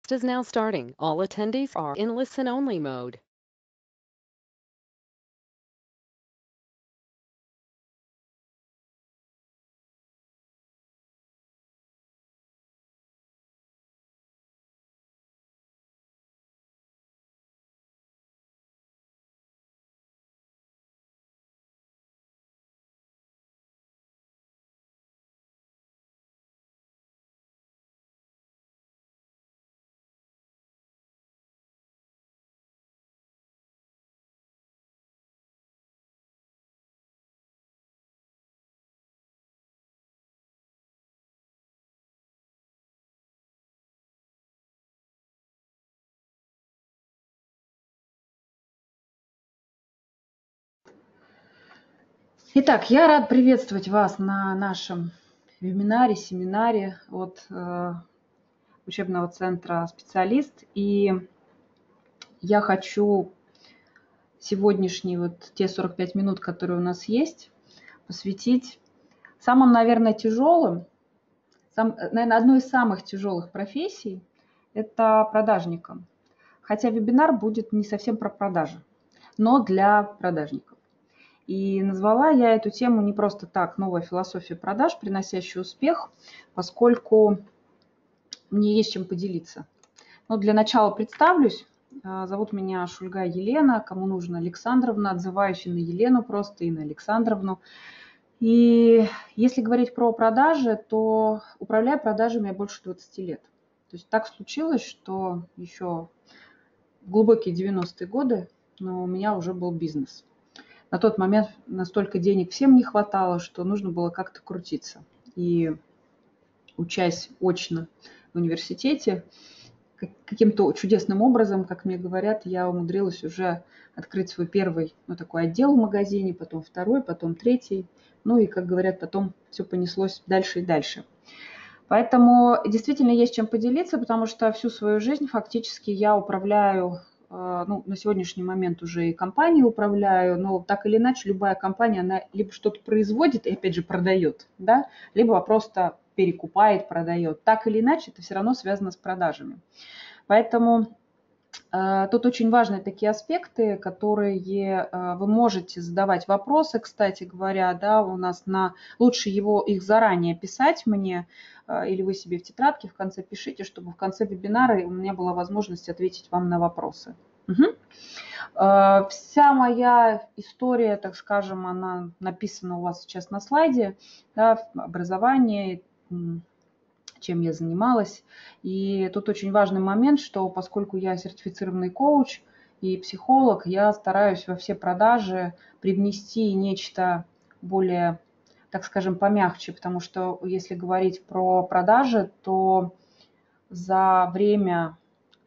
Is now starting. All attendees are in listen-only mode. Итак, я рад приветствовать вас на нашем вебинаре, семинаре от учебного центра «Специалист». И я хочу сегодняшние те 45 минут, которые у нас есть, посвятить самым, наверное, тяжелым, наверное, одной из самых тяжелых профессий – это продажникам. Хотя вебинар будет не совсем про продажи, но для продажников. И назвала я эту тему не просто так: новая философия продаж, приносящая успех, поскольку мне есть чем поделиться. Но для начала представлюсь. Зовут меня Шульга Елена, кому нужно Александровна, отзываюсь на Елену просто, и на Александровну. И если говорить про продажи, то управляю продажами я больше 20 лет. То есть так случилось, что еще в глубокие 90-е годы у меня уже был бизнес. На тот момент настолько денег всем не хватало, что нужно было как-то крутиться. И учась очно в университете, каким-то чудесным образом, как мне говорят, я умудрилась уже открыть свой первый такой отдел в магазине, потом второй, потом третий. Ну и, как говорят, потом все понеслось дальше и дальше. Поэтому действительно есть чем поделиться, потому что всю свою жизнь фактически я управляю, на сегодняшний момент уже и компанией управляю, но так или иначе любая компания, она либо что-то производит и опять же продает, да, либо просто перекупает, продает. Так или иначе это все равно связано с продажами. Поэтому тут очень важны такие аспекты, которые вы можете задавать вопросы, кстати говоря, да, у нас лучше их заранее писать мне, или вы себе в тетрадке в конце пишите, чтобы в конце вебинара у меня была возможность ответить вам на вопросы. Угу. Вся моя история, так скажем, она написана у вас сейчас на слайде, да, образование, чем я занималась. И тут очень важный момент, что поскольку я сертифицированный коуч и психолог, я стараюсь во все продажи привнести нечто более, так скажем, помягче, потому что если говорить про продажи, то за время,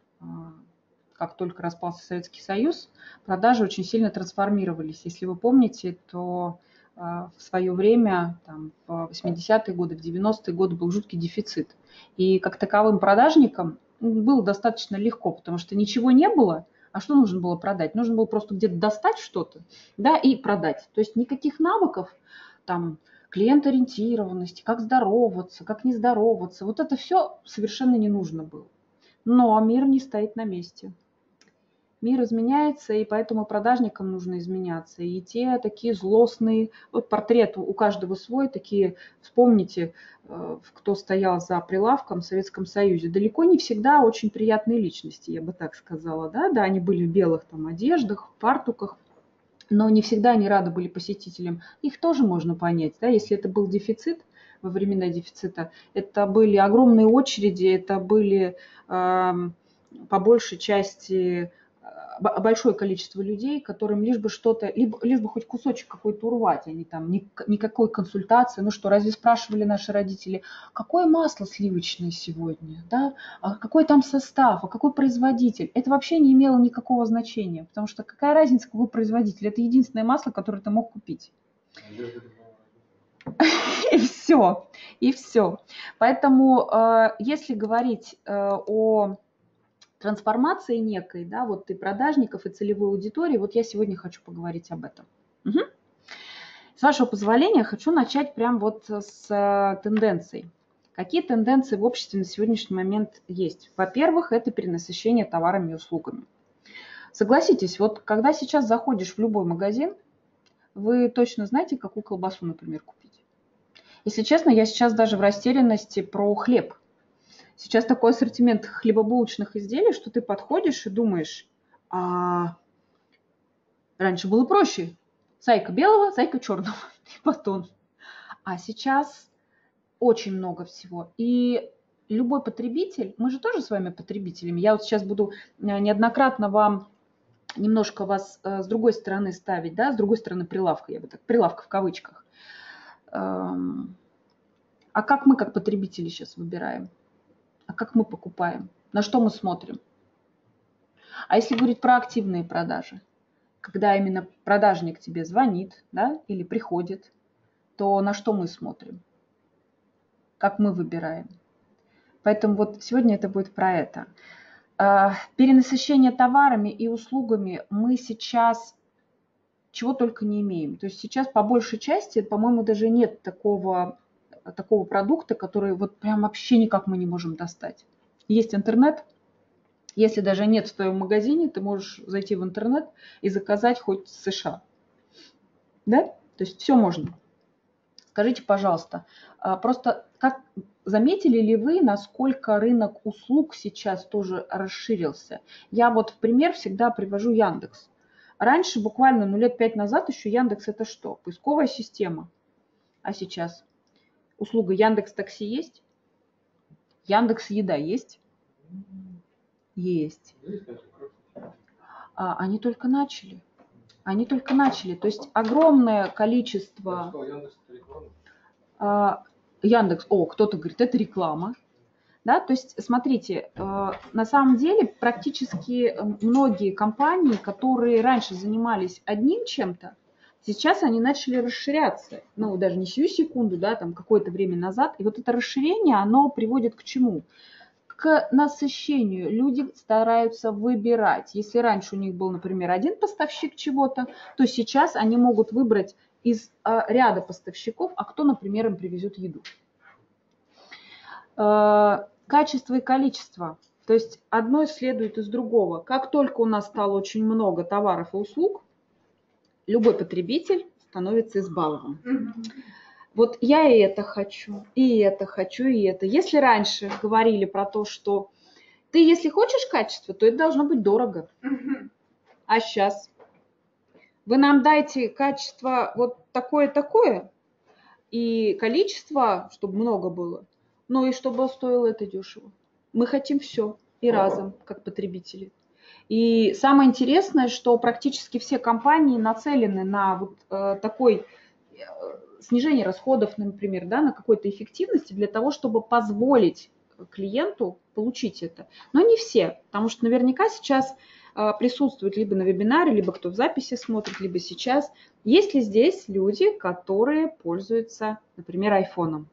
как только распался Советский Союз, продажи очень сильно трансформировались. Если вы помните, то в свое время, в 80-е годы, в 90-е годы был жуткий дефицит. И как таковым продажникам было достаточно легко, потому что ничего не было, а что нужно было продать? Нужно было просто где-то достать что-то, да, и продать. То есть никаких навыков, клиент-ориентированности, как здороваться, как не здороваться, вот это все совершенно не нужно было. Но мир не стоит на месте. Мир изменяется, и поэтому продажникам нужно изменяться. И те такие злостные, портрет у каждого свой, такие, вспомните, кто стоял за прилавком в Советском Союзе. Далеко не всегда очень приятные личности, я бы так сказала. Да, они были в белых одеждах, в фартуках, но не всегда они рады были посетителям. Их тоже можно понять, да, если это был дефицит, во времена дефицита, это были огромные очереди, это были по большей части большое количество людей, которым лишь бы что-то, лишь бы хоть кусочек какой-то урвать, они никакой консультации. Ну что, разве спрашивали наши родители, какое масло сливочное сегодня, да, а какой там состав, а какой производитель? Это вообще не имело никакого значения, потому что какая разница, какой производитель? Это единственное масло, которое ты мог купить. И все, и все. Поэтому, если говорить о трансформации некой, да, и продажников, и целевой аудитории, я сегодня хочу поговорить об этом. Угу. С вашего позволения, хочу начать прям с тенденций, Какие тенденции в обществе на сегодняшний момент есть? Во-первых, это перенасыщение товарами и услугами. Согласитесь, вот когда сейчас заходишь в любой магазин, вы точно знаете, какую колбасу, например, купить. Если честно, я сейчас даже в растерянности про хлеб. Сейчас такой ассортимент хлебобулочных изделий, что ты подходишь и думаешь, раньше было проще. Зайка белого, зайка черного и батон. А сейчас очень много всего. И любой потребитель, мы же тоже с вами потребителями. Я вот сейчас буду неоднократно вам немножко вас с другой стороны ставить, да, с другой стороны прилавка, я бы так, прилавка в кавычках. А как мы, как потребители, сейчас выбираем? А как мы покупаем? На что мы смотрим? А если говорить про активные продажи, когда именно продажник тебе звонит, да, или приходит, то на что мы смотрим? Как мы выбираем? Поэтому вот сегодня это будет про это. Перенасыщение товарами и услугами мы сейчас чего только не имеем. То есть сейчас по большей части, по-моему, даже нет такого продукта, который вот прям вообще никак мы не можем достать. Есть интернет. Если даже нет в твоем магазине, ты можешь зайти в интернет и заказать хоть с США. Да? То есть все можно. Скажите, пожалуйста, просто как заметили ли вы, насколько рынок услуг сейчас тоже расширился? Я вот в пример всегда привожу Яндекс. Раньше, буквально лет 5 назад, еще Яндекс это что? Поисковая система. А сейчас? Услуга Яндекс Такси есть? Яндекс Еда есть? Есть. Они только начали. То есть огромное количество... Яндекс, кто-то говорит, это реклама. Да? То есть, смотрите, на самом деле практически многие компании, которые раньше занимались одним чем-то, сейчас они начали расширяться. Даже не сию секунду, да, там какое-то время назад. И вот это расширение, оно приводит к чему? К насыщению. Люди стараются выбирать. Если раньше у них был, например, один поставщик чего-то, то сейчас они могут выбрать из ряда поставщиков, а кто, например, им привезет еду. Качество и количество. То есть одно следует из другого. Как только у нас стало очень много товаров и услуг, любой потребитель становится избалованным. Вот я и это хочу, и это хочу, и это. Если раньше говорили про то, что ты, если хочешь качество, то это должно быть дорого. А сейчас? Вы нам дайте качество вот такое-такое и количество, чтобы много было, и чтобы стоило это дешево. Мы хотим все и разом, как потребители. И самое интересное, что практически все компании нацелены на вот такой снижение расходов, например, да, на какой-то эффективности для того, чтобы позволить клиенту получить это. Но не все, потому что наверняка сейчас присутствуют либо на вебинаре, либо кто в записи смотрит, либо сейчас. Есть ли здесь люди, которые пользуются, например, айфоном?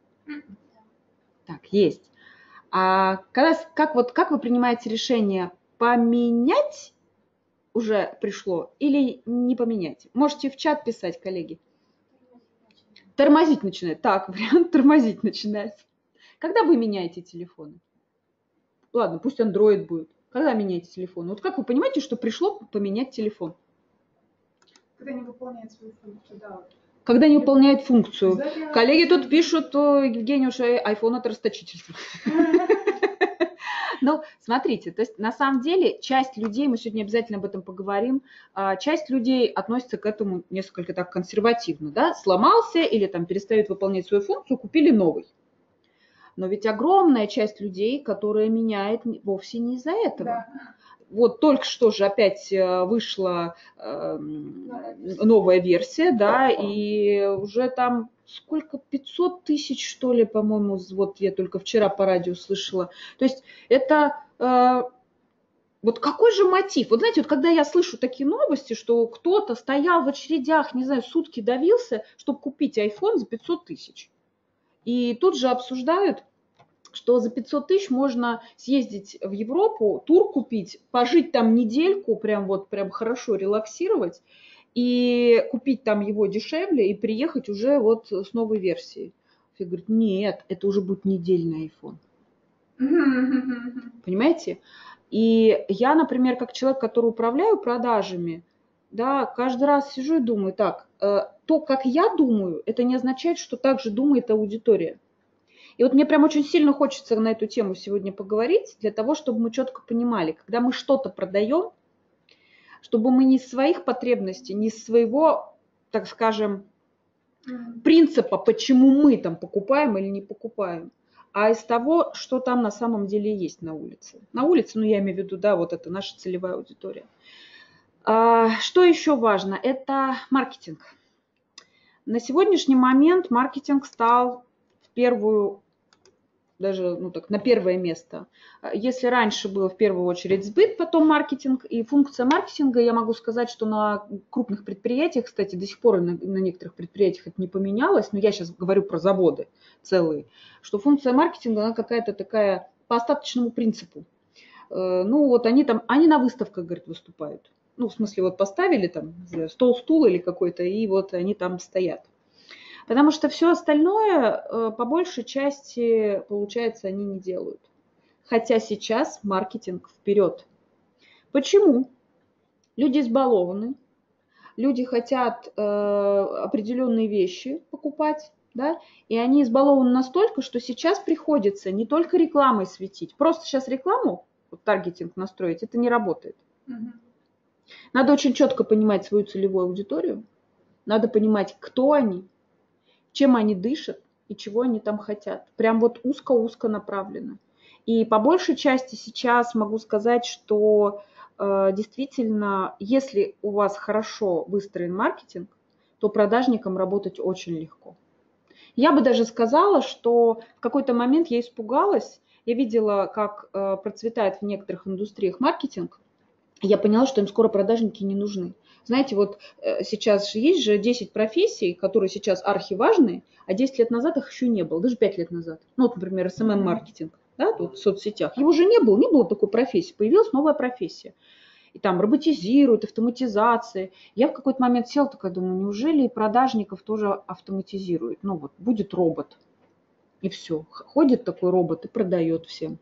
Так, есть. Как вы принимаете решение, поменять уже пришло или не поменять? Можете в чат писать, коллеги. Тормозить начинает. Так, вариант тормозить начинает. Когда вы меняете телефоны? Ладно, пусть Android будет. Когда меняете телефон? Вот как вы понимаете, что пришло поменять телефон? Когда не выполняет свою функцию, да. Когда не выполняет функцию. Коллеги тут пишут, Евгений, что iPhone это расточительство. Смотрите, то есть на самом деле часть людей, мы сегодня обязательно об этом поговорим, часть людей относится к этому несколько так консервативно, да, сломался или там перестает выполнять свою функцию, купили новый. Но ведь огромная часть людей, которая меняет вовсе не из-за этого. Да. Вот только что же опять вышла новая версия, да, и уже там сколько, 500 тысяч, что ли, по-моему, вот я только вчера по радио слышала. То есть это вот какой же мотив? Вот знаете, вот когда я слышу такие новости, что кто-то стоял в очередях, не знаю, сутки давился, чтобы купить iPhone за 500 тысяч. И тут же обсуждают, что за 500 тысяч можно съездить в Европу, тур купить, пожить там недельку, прям хорошо релаксировать, и купить там его дешевле и приехать уже вот с новой версией. Я говорю, нет, это уже будет недельный iPhone. Понимаете? И я, например, как человек, который управляю продажами, да, каждый раз сижу и думаю, так, то, как я думаю, это не означает, что так же думает аудитория. И вот мне прям очень сильно хочется на эту тему сегодня поговорить, для того, чтобы мы четко понимали, когда мы что-то продаем, чтобы мы не из своих потребностей, не из своего, так скажем, принципа, почему мы там покупаем или не покупаем, а из того, что там на самом деле есть на улице. На улице, ну я имею в виду, да, вот это наша целевая аудитория. Что еще важно? Это маркетинг. На сегодняшний момент маркетинг стал в первую, даже ну так, на первое место. Если раньше было в первую очередь сбыт, потом маркетинг, и функция маркетинга, я могу сказать, что на крупных предприятиях, кстати, до сих пор и на некоторых предприятиях это не поменялось, но я сейчас говорю про заводы целые, что функция маркетинга, она какая-то такая по остаточному принципу. Ну вот они там, они на выставках, говорит, выступают. Ну, в смысле, вот поставили там стол, стул или какой-то, и вот они там стоят. Потому что все остальное, по большей части, получается, они не делают. Хотя сейчас маркетинг вперед. Почему? Люди избалованы, люди хотят определенные вещи покупать, да, и они избалованы настолько, что сейчас приходится не только рекламой светить. Просто сейчас рекламу, вот таргетинг настроить, это не работает. Надо очень четко понимать свою целевую аудиторию, надо понимать, кто они, чем они дышат и чего они там хотят. Прям вот узко-узко направлено. И по большей части сейчас могу сказать, что действительно, если у вас хорошо выстроен маркетинг, то продажникам работать очень легко. Я бы даже сказала, что в какой-то момент я испугалась, я видела, как процветает в некоторых индустриях маркетинг, я поняла, что им скоро продажники не нужны. Знаете, вот сейчас есть же 10 профессий, которые сейчас архиважные, а 10 лет назад их еще не было, даже 5 лет назад. Ну, вот, например, SMM-маркетинг, да, тут в соцсетях. Его же не было такой профессии, появилась новая профессия. И там роботизируют, автоматизация. Я в какой-то момент села, такая думаю, неужели и продажников тоже автоматизируют? Ну вот, будет робот, и все. Ходит такой робот и продает всем.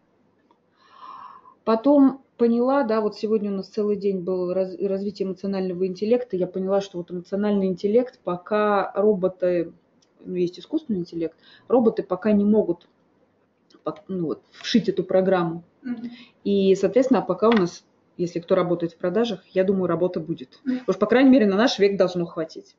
Потом поняла, да, вот сегодня у нас целый день был развитие эмоционального интеллекта, я поняла, что вот эмоциональный интеллект, пока роботы, ну, есть искусственный интеллект, роботы пока не могут ну, вот, вшить эту программу. И, соответственно, пока у нас, если кто работает в продажах, я думаю, работа будет. Уж, по крайней мере, на наш век должно хватить.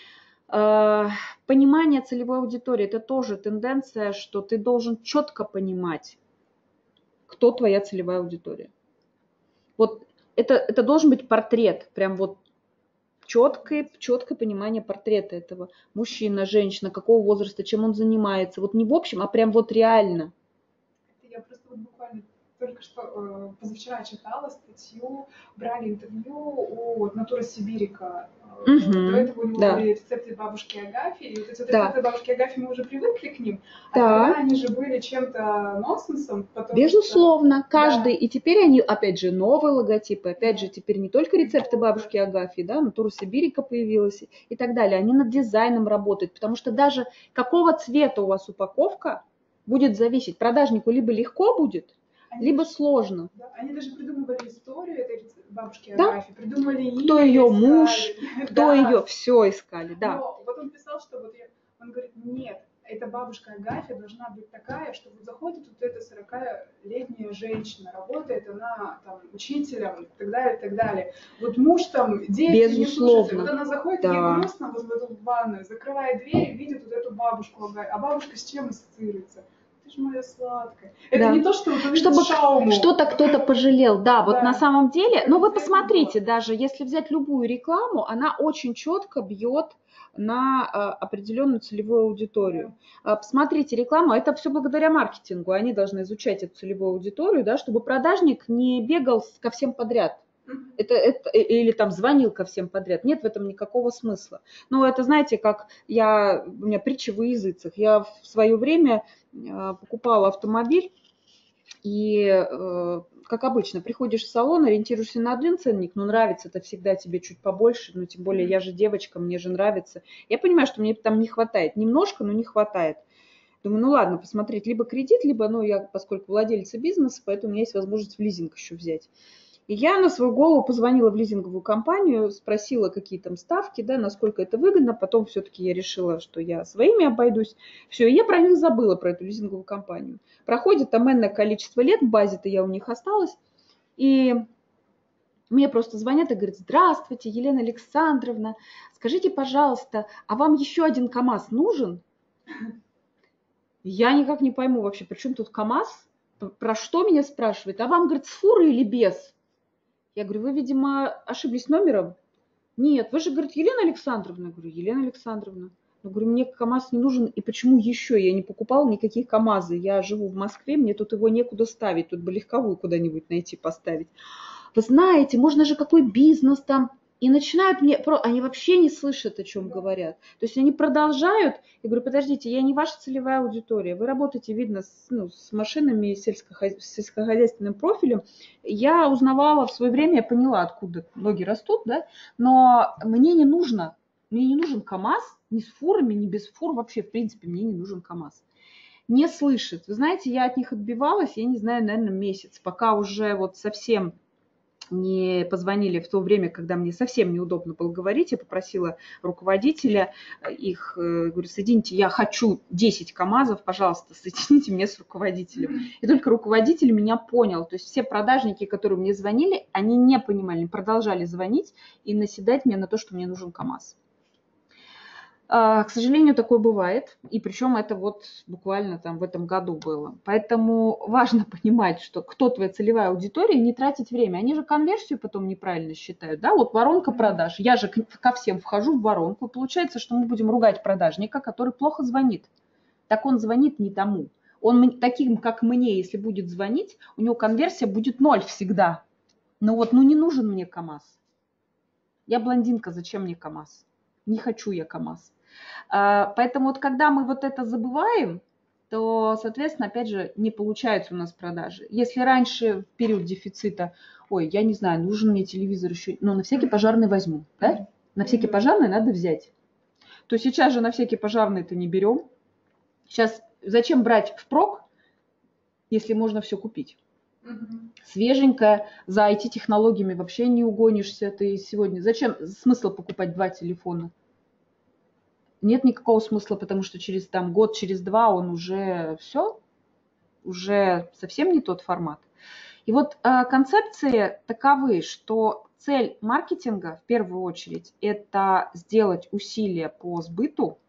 Понимание целевой аудитории – это тоже тенденция, что ты должен четко понимать, кто твоя целевая аудитория. Вот это должен быть портрет, прям вот четкое понимание портрета этого мужчина, женщина, какого возраста, чем он занимается. Вот не в общем, а прям вот реально. Я просто вот буквально только что позавчера читала статью, брали интервью у Натура Сибирика. До этого у него были рецепты бабушки Агафьи, и вот эти рецепты бабушки Агафьи, мы уже привыкли к ним, а тогда они же были чем-то нонсенсом. Безусловно, каждый, и теперь они, опять же, новые логотипы, опять же, теперь не только рецепты бабушки Агафьи, да, Натура Сибирика появилась и так далее, они над дизайном работают, потому что даже какого цвета у вас упаковка будет зависеть, продажнику либо легко будет, либо сложно. Да, они даже придумывали историю этой бабушки Агафьи, придумали имя, кто ее муж, кто ее, все искали, да. Но вот он писал, что вот он говорит, нет, эта бабушка Агафья должна быть такая, что вот заходит вот эта 40-летняя женщина, работает она там учителем и так далее, и так далее. Вот муж там, дети не слушаются. Вот она заходит, ей грустно вот в эту ванную, закрывает дверь и видит вот эту бабушку Агафью. А бабушка с чем ассоциируется? Ты же моя сладкая. Это не то, что вот чтобы шауму. Что-то кто-то пожалел. Да, вот на самом деле, ну вы посмотрите, даже если взять любую рекламу, она очень четко бьет на определенную целевую аудиторию. Посмотрите рекламу, это все благодаря маркетингу. Они должны изучать эту целевую аудиторию, да, чтобы продажник не бегал ко всем подряд. Или там звонил ко всем подряд. Нет в этом никакого смысла. Ну, это, знаете, как у меня притча во языцах. Я в свое время покупала автомобиль, и, как обычно, приходишь в салон, ориентируешься на один ценник, но нравится это всегда тебе чуть побольше, ну, тем более я же девочка, мне же нравится. Я понимаю, что мне там не хватает. Немножко, но не хватает. Думаю, ну ладно, посмотреть либо кредит, либо, ну, я, поскольку владельца бизнеса, поэтому у меня есть возможность в лизинг еще взять. И я на свою голову позвонила в лизинговую компанию, спросила, какие там ставки, да, насколько это выгодно. Потом все-таки я решила, что я своими обойдусь. Все, и я про них забыла, про эту лизинговую компанию. Проходит там энное количество лет, в базе-то я у них осталась. И мне просто звонят и говорят: здравствуйте, Елена Александровна, скажите, пожалуйста, а вам еще один КАМАЗ нужен? Я никак не пойму вообще, при чем тут КАМАЗ? Про что меня спрашивает? А вам, говорит, с фурой или без? Я говорю, вы, видимо, ошиблись номером. Нет, вы же, говорит, Елена Александровна. Я говорю, Елена Александровна. Я говорю, мне КАМАЗ не нужен, и почему еще? Я не покупала никаких КАМАЗы. Я живу в Москве, мне тут его некуда ставить, тут бы легковую куда-нибудь найти, поставить. Вы знаете, можно же какой бизнес там. И начинают мне, они вообще не слышат, о чем говорят. То есть они продолжают. Я говорю, подождите, я не ваша целевая аудитория. Вы работаете, видно, с машинами, с сельскохозяйственным профилем. Я узнавала в свое время, я поняла, откуда ноги растут, да, но мне не нужен КАМАЗ, ни с фурами, ни без фур, вообще, в принципе, мне не нужен КАМАЗ. Не слышит. Вы знаете, я от них отбивалась, я не знаю, наверное, месяц, пока уже вот совсем не позвонили в то время, когда мне совсем неудобно было говорить. Я попросила руководителя их, говорю, соедините, я хочу 10 КАМАЗов, пожалуйста, соедините меня с руководителем. И только руководитель меня понял. То есть все продажники, которые мне звонили, они не понимали, они продолжали звонить и наседать мне на то, что мне нужен КАМАЗ. К сожалению, такое бывает, и причем это вот буквально там в этом году было. Поэтому важно понимать, что кто твоя целевая аудитория, не тратить время. Они же конверсию потом неправильно считают, да, вот воронка продаж. Я же ко всем вхожу в воронку, получается, что мы будем ругать продажника, который плохо звонит. Так он звонит не тому. Он таким, как мне, если будет звонить, у него конверсия будет 0 всегда. Ну не нужен мне КАМАЗ. Я блондинка, зачем мне КАМАЗ? Не хочу я КАМАЗ. Поэтому вот когда мы вот это забываем, то, соответственно, опять же, не получаются у нас продажи. Если раньше в период дефицита, ой, я не знаю, нужен мне телевизор еще, но на всякий пожарный возьму, да? На всякий пожарный надо взять. То сейчас же на всякий пожарный-то не берем. Сейчас зачем брать впрок, если можно все купить? Свеженькое, за IT-технологиями вообще не угонишься. Ты сегодня... Зачем смысл покупать 2 телефона? Нет никакого смысла, потому что через год, через 2 он уже все, уже совсем не тот формат. И вот концепции таковы, что цель маркетинга в первую очередь это сделать усилия по сбыту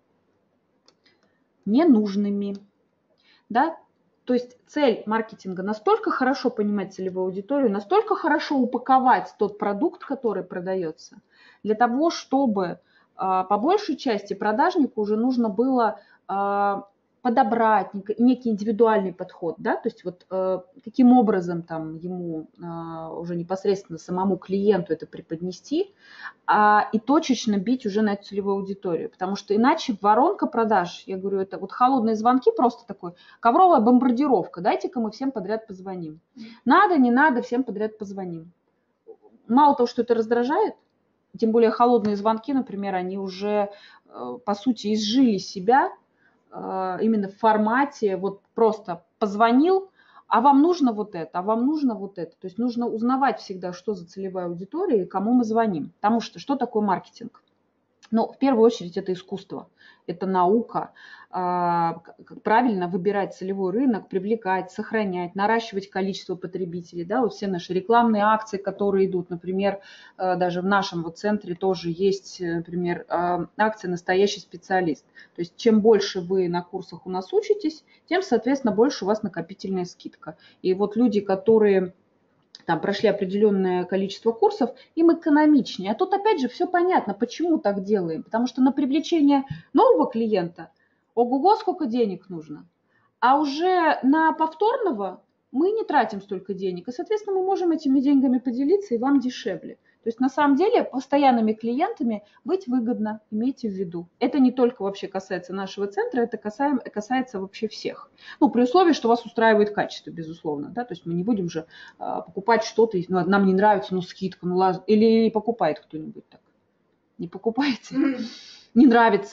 ненужными. Да? То есть цель маркетинга настолько хорошо понимать целевую аудиторию, настолько хорошо упаковать тот продукт, который продается, для того, чтобы по большей части продажнику уже нужно было подобрать некий индивидуальный подход, да, то есть вот каким образом там ему уже непосредственно самому клиенту это преподнести, и точечно бить уже на эту целевую аудиторию, потому что иначе воронка продаж, я говорю, это вот холодные звонки, просто такой ковровая бомбардировка, дайте-ка мы всем подряд позвоним. Надо, не надо, всем подряд позвоним. Мало того, что это раздражает, тем более холодные звонки, например, они уже, по сути, изжили себя именно в формате вот просто позвонил, а вам нужно вот это, а вам нужно вот это. То есть нужно узнавать всегда, что за целевая аудитория и кому мы звоним. Потому что такое маркетинг? Ну, в первую очередь, это искусство, это наука, правильно выбирать целевой рынок, привлекать, сохранять, наращивать количество потребителей. Да, вот все наши рекламные акции, которые идут, например, даже в нашем вот центре тоже есть, например, акция «Настоящий специалист». То есть чем больше вы на курсах у нас учитесь, тем, соответственно, больше у вас накопительная скидка. И вот люди, которые... там прошли определенное количество курсов, им экономичнее. А тут опять же все понятно, почему так делаем. Потому что на привлечение нового клиента, ого-го, сколько денег нужно. А уже на повторного мы не тратим столько денег. И, соответственно, мы можем этими деньгами поделиться, и вам дешевле. То есть на самом деле постоянными клиентами быть выгодно, имейте в виду. Это не только вообще касается нашего центра, это касается вообще всех. Ну, при условии, что вас устраивает качество, безусловно. Да? То есть мы не будем же покупать что-то, нам не нравится, скидка, ладно. Или покупает кто-нибудь так. Не покупаете? Не нравится.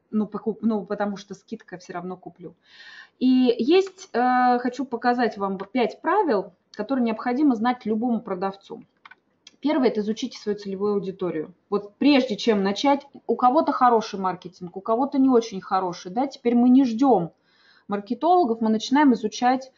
ну, потому что скидка все равно куплю. И есть, хочу показать вам 5 правил, которые необходимо знать любому продавцу. Первое – это изучите свою целевую аудиторию. Вот прежде чем начать, у кого-то хороший маркетинг, у кого-то не очень хороший, да, теперь мы не ждем маркетологов, мы начинаем изучать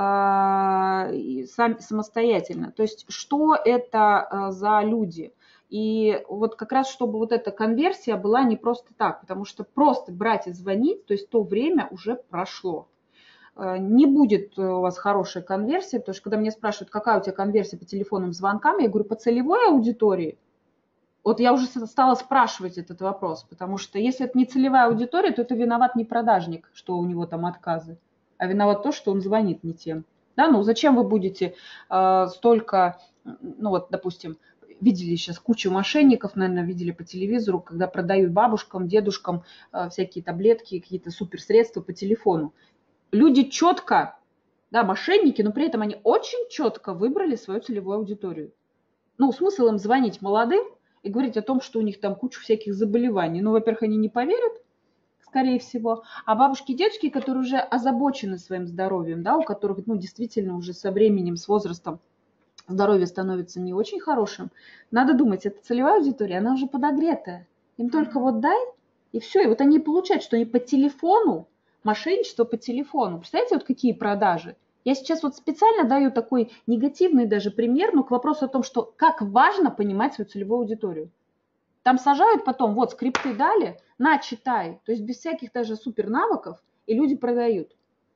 самостоятельно. То есть, что это за люди. И вот как раз, чтобы вот эта конверсия была не просто так, потому что просто брать и звонить, то есть то время уже прошло. Не будет у вас хорошей конверсии, потому что когда меня спрашивают, какая у тебя конверсия по телефонным звонкам, я говорю, по целевой аудитории. Вот я уже стала спрашивать этот вопрос, потому что если это не целевая аудитория, то это виноват не продажник, что у него там отказы, а виноват то, что он звонит не тем. Да, ну зачем вы будете столько, ну вот, допустим, видели сейчас кучу мошенников, наверное, видели по телевизору, когда продают бабушкам, дедушкам всякие таблетки, какие-то суперсредства по телефону. Люди четко, да, мошенники, но при этом они очень четко выбрали свою целевую аудиторию. Ну, смысл им звонить молодым и говорить о том, что у них там куча всяких заболеваний. Ну, во-первых, они не поверят, скорее всего. А бабушки и дедушки, которые уже озабочены своим здоровьем, да, у которых, ну, действительно уже со временем, с возрастом здоровье становится не очень хорошим, надо думать, это целевая аудитория, она уже подогретая. Им только вот дай, и все. И вот они получают, что они по телефону, мошенничество по телефону. Представляете, вот какие продажи? Я сейчас вот специально даю такой негативный даже пример, но к вопросу о том, что как важно понимать свою целевую аудиторию. Там сажают потом, вот скрипты дали, на, читай. То есть без всяких даже супер навыков, и люди продают.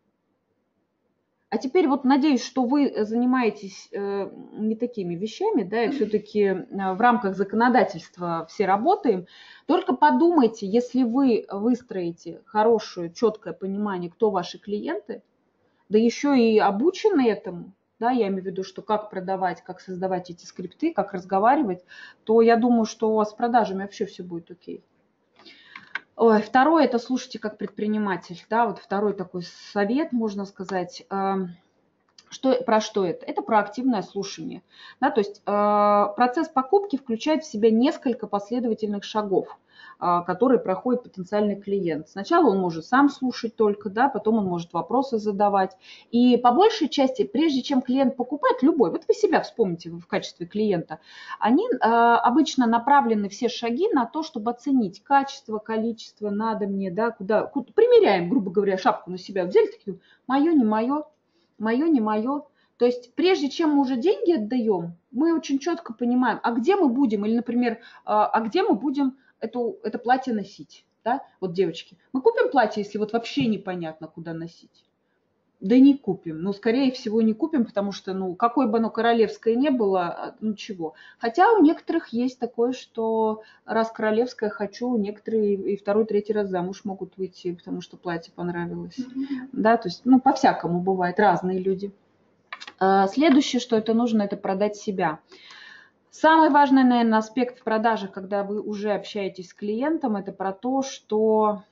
А теперь вот надеюсь, что вы занимаетесь не такими вещами, да, и все-таки в рамках законодательства все работаем. Только подумайте, если вы выстроите хорошее, четкое понимание, кто ваши клиенты, да еще и обучены этому, да, я имею в виду, что как продавать, как создавать эти скрипты, как разговаривать, то я думаю, что у вас с продажами вообще все будет окей. Ой, второе – это слушайте как предприниматель. Да, вот второй такой совет, можно сказать. Про что это? Это про активное слушание. Да, то есть процесс покупки включает в себя несколько последовательных шагов, которые проходит потенциальный клиент. Сначала он может сам слушать только, да, потом он может вопросы задавать. И по большей части, прежде чем клиент покупает, любой, вот вы себя вспомните в качестве клиента, они обычно направлены все шаги на то, чтобы оценить качество, количество, надо мне, да, куда примеряем, грубо говоря, шапку на себя, взяли такие, мое, не мое, мое, не мое. То есть прежде чем мы уже деньги отдаем, мы очень четко понимаем, а где мы будем, или, например, а где мы будем это платье носить. Да? Вот, девочки, мы купим платье, если вот вообще непонятно, куда носить? Да не купим. Ну, скорее всего, не купим, потому что, ну, какое бы оно королевское не было, ну, чего. Хотя у некоторых есть такое, что раз королевское хочу, некоторые и второй, третий раз замуж могут выйти, потому что платье понравилось. Да, то есть, ну, по-всякому бывает, разные люди. Следующее, что это нужно, это продать себя. Самый важный, наверное, аспект в продажах, когда вы уже общаетесь с клиентом, это про то, что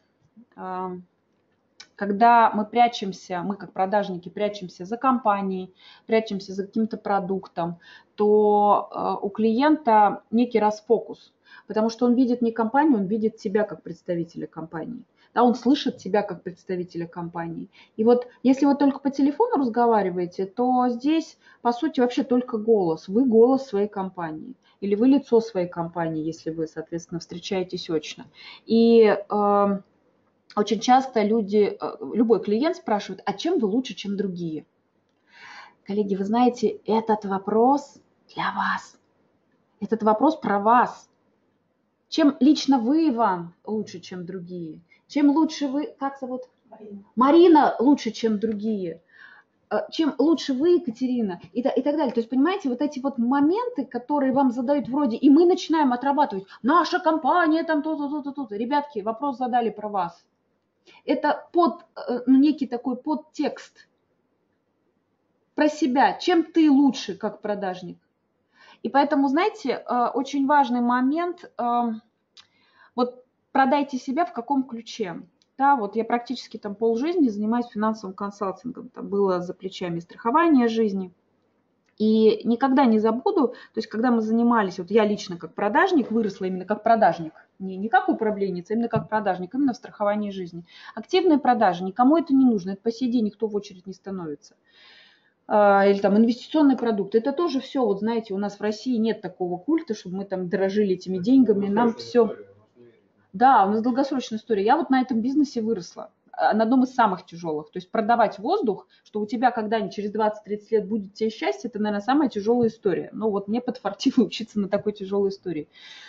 когда мы прячемся, мы как продажники прячемся за компанией, прячемся за каким-то продуктом, то у клиента некий расфокус, потому что он видит не компанию, он видит тебя как представителя компании. Да, он слышит тебя как представителя компании. И вот если вы только по телефону разговариваете, то здесь, по сути, вообще только голос. Вы голос своей компании. Или вы лицо своей компании, если вы, соответственно, встречаетесь очно. И очень часто люди, любой клиент спрашивает, а чем вы лучше, чем другие? Коллеги, вы знаете, этот вопрос для вас. Этот вопрос про вас. Чем лично вы, Иван, лучше, чем другие? Чем лучше вы, как зовут? Марина лучше, чем другие. Чем лучше вы, Екатерина, и так далее. То есть, понимаете, вот эти вот моменты, которые вам задают вроде, и мы начинаем отрабатывать, наша компания там то-то, то-то, то-то. Ребятки, вопрос задали про вас. Это некий такой подтекст про себя. Чем ты лучше, как продажник? И поэтому, знаете, очень важный момент, вот продайте себя в каком ключе. Да, вот я практически там полжизни занимаюсь финансовым консалтингом. Там было за плечами страхование жизни. И никогда не забуду, то есть когда мы занимались, вот я лично как продажник выросла именно как продажник, не как управленец, а именно как продажник, именно в страховании жизни. Активные продажи, никому это не нужно, это по сей день никто в очередь не становится. Или там инвестиционные продукты, это тоже все, вот знаете, у нас в России нет такого культа, чтобы мы там дорожили этими деньгами, нам все... Да, у нас долгосрочная история. Я вот на этом бизнесе выросла, на одном из самых тяжелых. То есть продавать воздух, что у тебя когда-нибудь через 20-30 лет будет тебе счастье, это, наверное, самая тяжелая история. Ну вот мне подфартило учиться на такой тяжелой истории.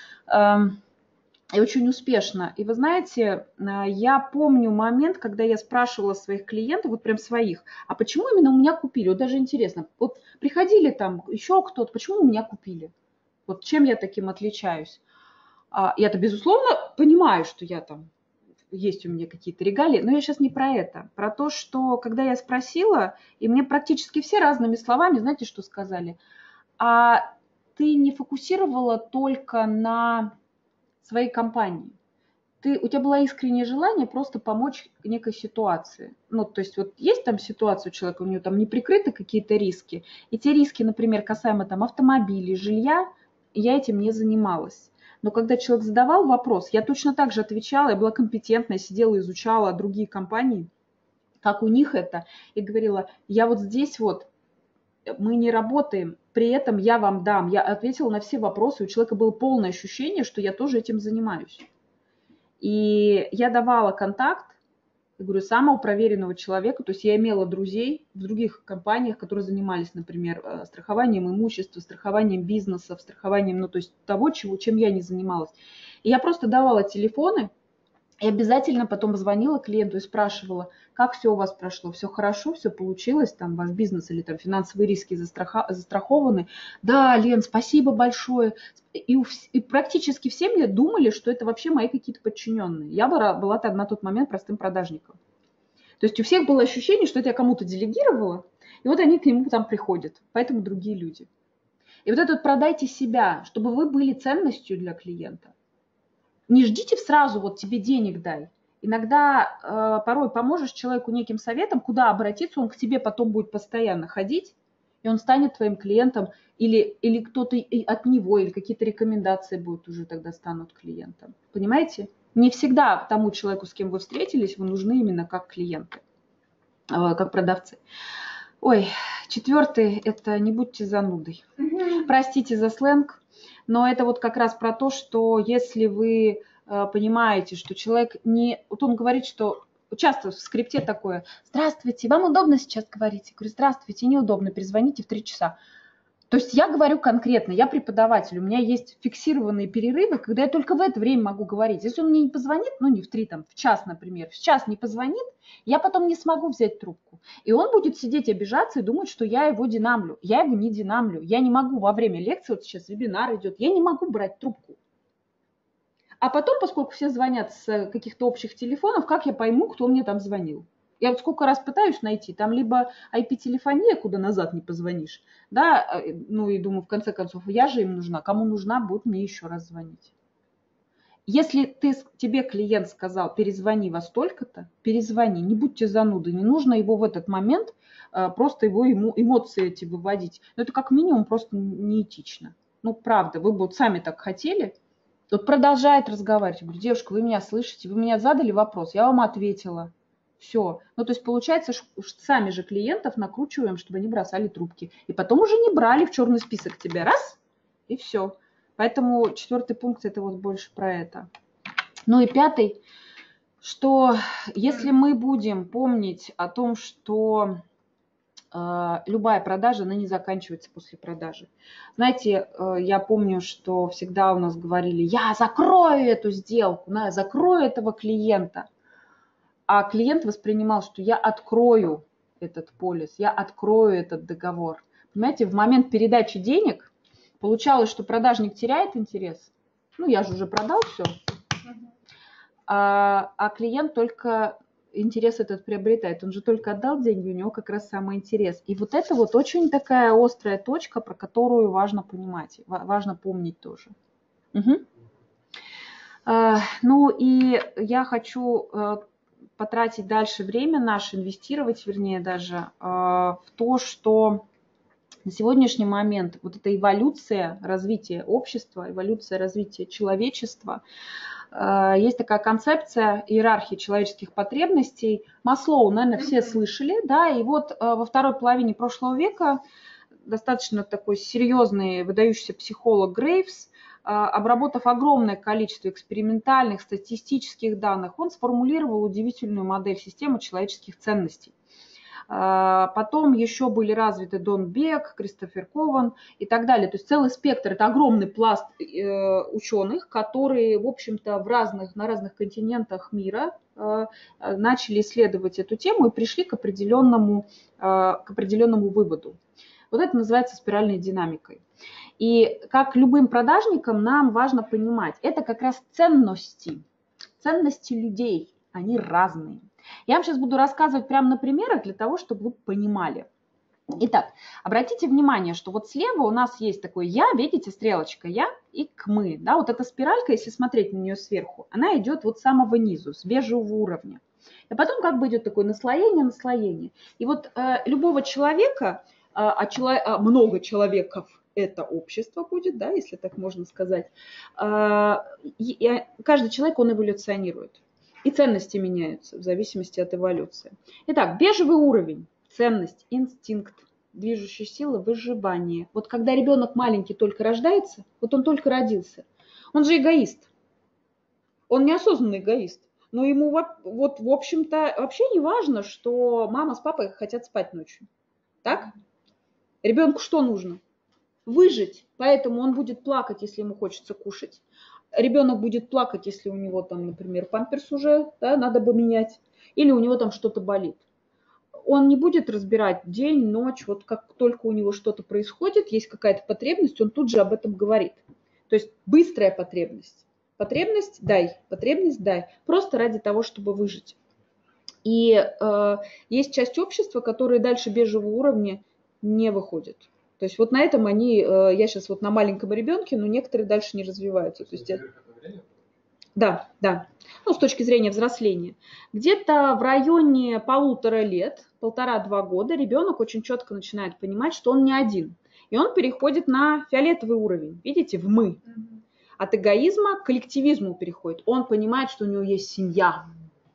И очень успешно. И вы знаете, я помню момент, когда я спрашивала своих клиентов, вот прям своих, а почему именно у меня купили? Вот даже интересно, вот приходили там еще кто-то, почему у меня купили? Вот чем я таким отличаюсь? Я-то, безусловно, понимаю, что я там, есть у меня какие-то регалии, но я сейчас не про это. Про то, что когда я спросила, и мне практически все разными словами, знаете, что сказали? А ты не фокусировала только на своей компании. У тебя было искреннее желание просто помочь некой ситуации. Ну, то есть вот есть там ситуация у человека, у него там не прикрыты какие-то риски, и те риски, например, касаемо там автомобилей, жилья, я этим не занималась. Но когда человек задавал вопрос, я точно так же отвечала, я была компетентна, сидела, изучала другие компании, как у них это, и говорила, я вот здесь вот, мы не работаем, при этом я вам дам. Я ответила на все вопросы, у человека было полное ощущение, что я тоже этим занимаюсь. И я давала контакт, я говорю, самого проверенного человека, то есть я имела друзей в других компаниях, которые занимались, например, страхованием имущества, страхованием бизнеса, страхованием, ну, то есть того, чем я не занималась. И я просто давала телефоны, и обязательно потом звонила клиенту и спрашивала, как все у вас прошло, все хорошо, все получилось, там ваш бизнес или там финансовые риски застрахованы. Да, Лен, спасибо большое. И практически все мне думали, что это вообще мои какие-то подчиненные. Я была на тот момент простым продажником. То есть у всех было ощущение, что это я кому-то делегировала, и вот они к нему там приходят, поэтому другие люди. И вот это вот продайте себя, чтобы вы были ценностью для клиента. Не ждите сразу, вот тебе денег дай. Иногда порой поможешь человеку неким советом, куда обратиться, он к тебе потом будет постоянно ходить, и он станет твоим клиентом, или кто-то от него, или какие-то рекомендации будут уже тогда станут клиентом. Понимаете? Не всегда тому человеку, с кем вы встретились, вы нужны именно как клиенты, как продавцы. Ой, 4 – это не будьте занудой. Простите за сленг, но это вот как раз про то, что если вы понимаете, что человек не... Вот он говорит, что часто в скрипте такое: «Здравствуйте, вам удобно сейчас говорить?» Я говорю: «Здравствуйте, неудобно, перезвоните в 3 часа». То есть я говорю конкретно, я преподаватель, у меня есть фиксированные перерывы, когда я только в это время могу говорить. Если он мне не позвонит, ну не в 3, там, в час, например, в час не позвонит, я потом не смогу взять трубку. И он будет сидеть, обижаться и думать, что я его динамлю. Я его не динамлю. Я не могу во время лекции, вот сейчас вебинар идет, я не могу брать трубку. А потом, поскольку все звонят с каких-то общих телефонов, как я пойму, кто мне там звонил? Я вот сколько раз пытаюсь найти, там либо IP-телефония, куда назад не позвонишь, да, ну и думаю, в конце концов, я же им нужна, кому нужна, будет мне еще раз звонить. Если тебе клиент сказал, перезвони во столько-то, перезвони, не будьте занудой, не нужно его в этот момент, просто его эмоции эти выводить. Но это как минимум просто неэтично. Ну, правда, вы бы вот сами так хотели. Вот продолжает разговаривать, я говорю: девушка, вы меня слышите, вы меня задали вопрос, я вам ответила. Все. Ну, то есть получается, что сами же клиентов накручиваем, чтобы они бросали трубки. И потом уже не брали в черный список тебя. Раз, и все. Поэтому 4 пункт – это вот больше про это. Ну и 5, что если мы будем помнить о том, что любая продажа, она не заканчивается после продажи. Знаете, я помню, что всегда у нас говорили: я закрою эту сделку, я закрою этого клиента. А клиент воспринимал, что я открою этот полис, я открою этот договор. Понимаете, в момент передачи денег получалось, что продажник теряет интерес. Ну, я же уже продал все. А клиент только интерес этот приобретает. Он же только отдал деньги, у него как раз самый интерес. И вот это вот очень такая острая точка, про которую важно понимать, важно помнить тоже. Угу. Ну и я хочу потратить дальше время наше, инвестировать, вернее, даже в то, что На сегодняшний момент вот эта эволюция развития общества, эволюция развития человечества, есть такая концепция иерархии человеческих потребностей. Маслоу, наверное, все слышали, да, и вот во второй половине прошлого века достаточно такой серьезный, выдающийся психолог Грейвс, обработав огромное количество экспериментальных, статистических данных, он сформулировал удивительную модель системы человеческих ценностей. Потом еще были развиты Дон Бек, Кристофер Кован и так далее. То есть целый спектр, это огромный пласт ученых, которые, в общем-то, на разных континентах мира начали исследовать эту тему и пришли к определенному выводу. Вот это называется спиральной динамикой. И как любым продажникам нам важно понимать, это как раз ценности людей, они разные. Я вам сейчас буду рассказывать прямо на примерах для того, чтобы вы понимали. Итак, обратите внимание, что вот слева у нас есть такое «я», видите, стрелочка «я» и к «мы». Да, вот эта спиралька, если смотреть на нее сверху, она идет вот с самого низу, с бежевого уровня. И потом как бы идет такое наслоение. И вот любого человека, много человеков, это общество будет, да, если так можно сказать, каждый человек, он эволюционирует. И ценности меняются в зависимости от эволюции. Итак, бежевый уровень, ценность, инстинкт, движущая сила, выживание. Вот когда ребенок маленький только рождается, вот он только родился, он же эгоист. Он неосознанный эгоист. Но ему вот в общем-то вообще не важно, что мама с папой хотят спать ночью. Так? Ребенку что нужно? Выжить. Поэтому он будет плакать, если ему хочется кушать. Ребенок будет плакать, если у него там, например, памперс уже, да, надо бы менять, или у него там что-то болит. Он не будет разбирать день, ночь, вот как только у него что-то происходит, есть какая-то потребность, он тут же об этом говорит. То есть быстрая потребность. Потребность дай, просто ради того, чтобы выжить. И есть часть общества, которые дальше бежевого уровня не выходят. То есть вот на этом я сейчас вот на маленьком ребенке, но некоторые дальше не развиваются. То есть да. Ну, с точки зрения взросления. Где-то в районе 1,5 лет, 1,5-2 года ребенок очень четко начинает понимать, что он не один. И он переходит на фиолетовый уровень, видите, в «мы». От эгоизма к коллективизму переходит. Он понимает, что у него есть семья.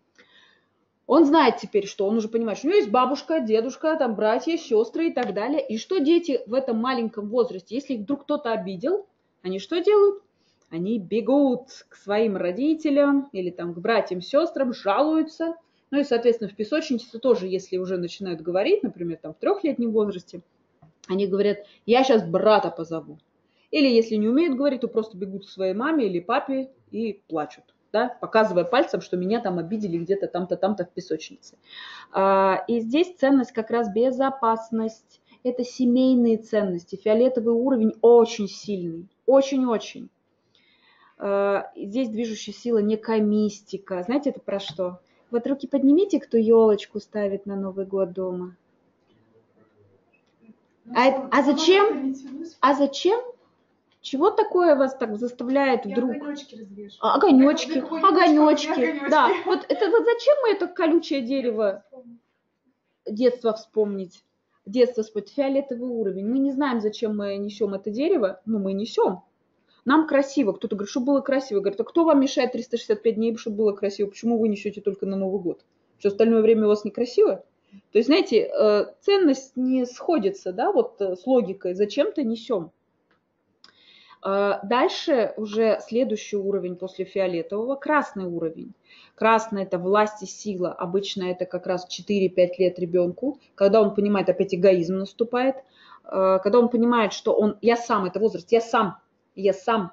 Он знает теперь, что он уже понимает, что у него есть бабушка, дедушка, там, братья, сестры и так далее. И что дети в этом маленьком возрасте, если их вдруг кто-то обидел, они что делают? Они бегут к своим родителям или там, к братьям, сестрам, жалуются. Ну и, соответственно, в песочнице тоже, если уже начинают говорить, например, там, в 3-летнем возрасте, они говорят, я сейчас брата позову. Или если не умеют говорить, то просто бегут к своей маме или папе и плачут. Да, показывая пальцем, что меня там обидели где-то там-то в песочнице. И здесь ценность как раз безопасность. Это семейные ценности. Фиолетовый уровень очень сильный. Очень-очень. Здесь движущая сила некая мистика. Знаете, это про что? Вот руки поднимите, кто елочку ставит на Новый год дома. Зачем? Чего такое вас так заставляет вдруг? Огонечки. Да, вот зачем мы это колючее дерево? Детство вспомнить. Фиолетовый уровень. Мы не знаем, зачем мы несем это дерево, но мы несем. Нам красиво. Кто-то говорит, чтобы было красиво. Говорит, а кто вам мешает 365 дней, чтобы было красиво? Почему вы несете только на Новый год? Что остальное время у вас некрасиво? То есть, знаете, ценность не сходится, да, вот с логикой. Зачем-то несем. Дальше уже следующий уровень после фиолетового, красный уровень. Красный – это власть и сила. Обычно это как раз 4-5 лет ребенку, когда он понимает, опять эгоизм наступает, когда он понимает, что я сам, это возраст, я сам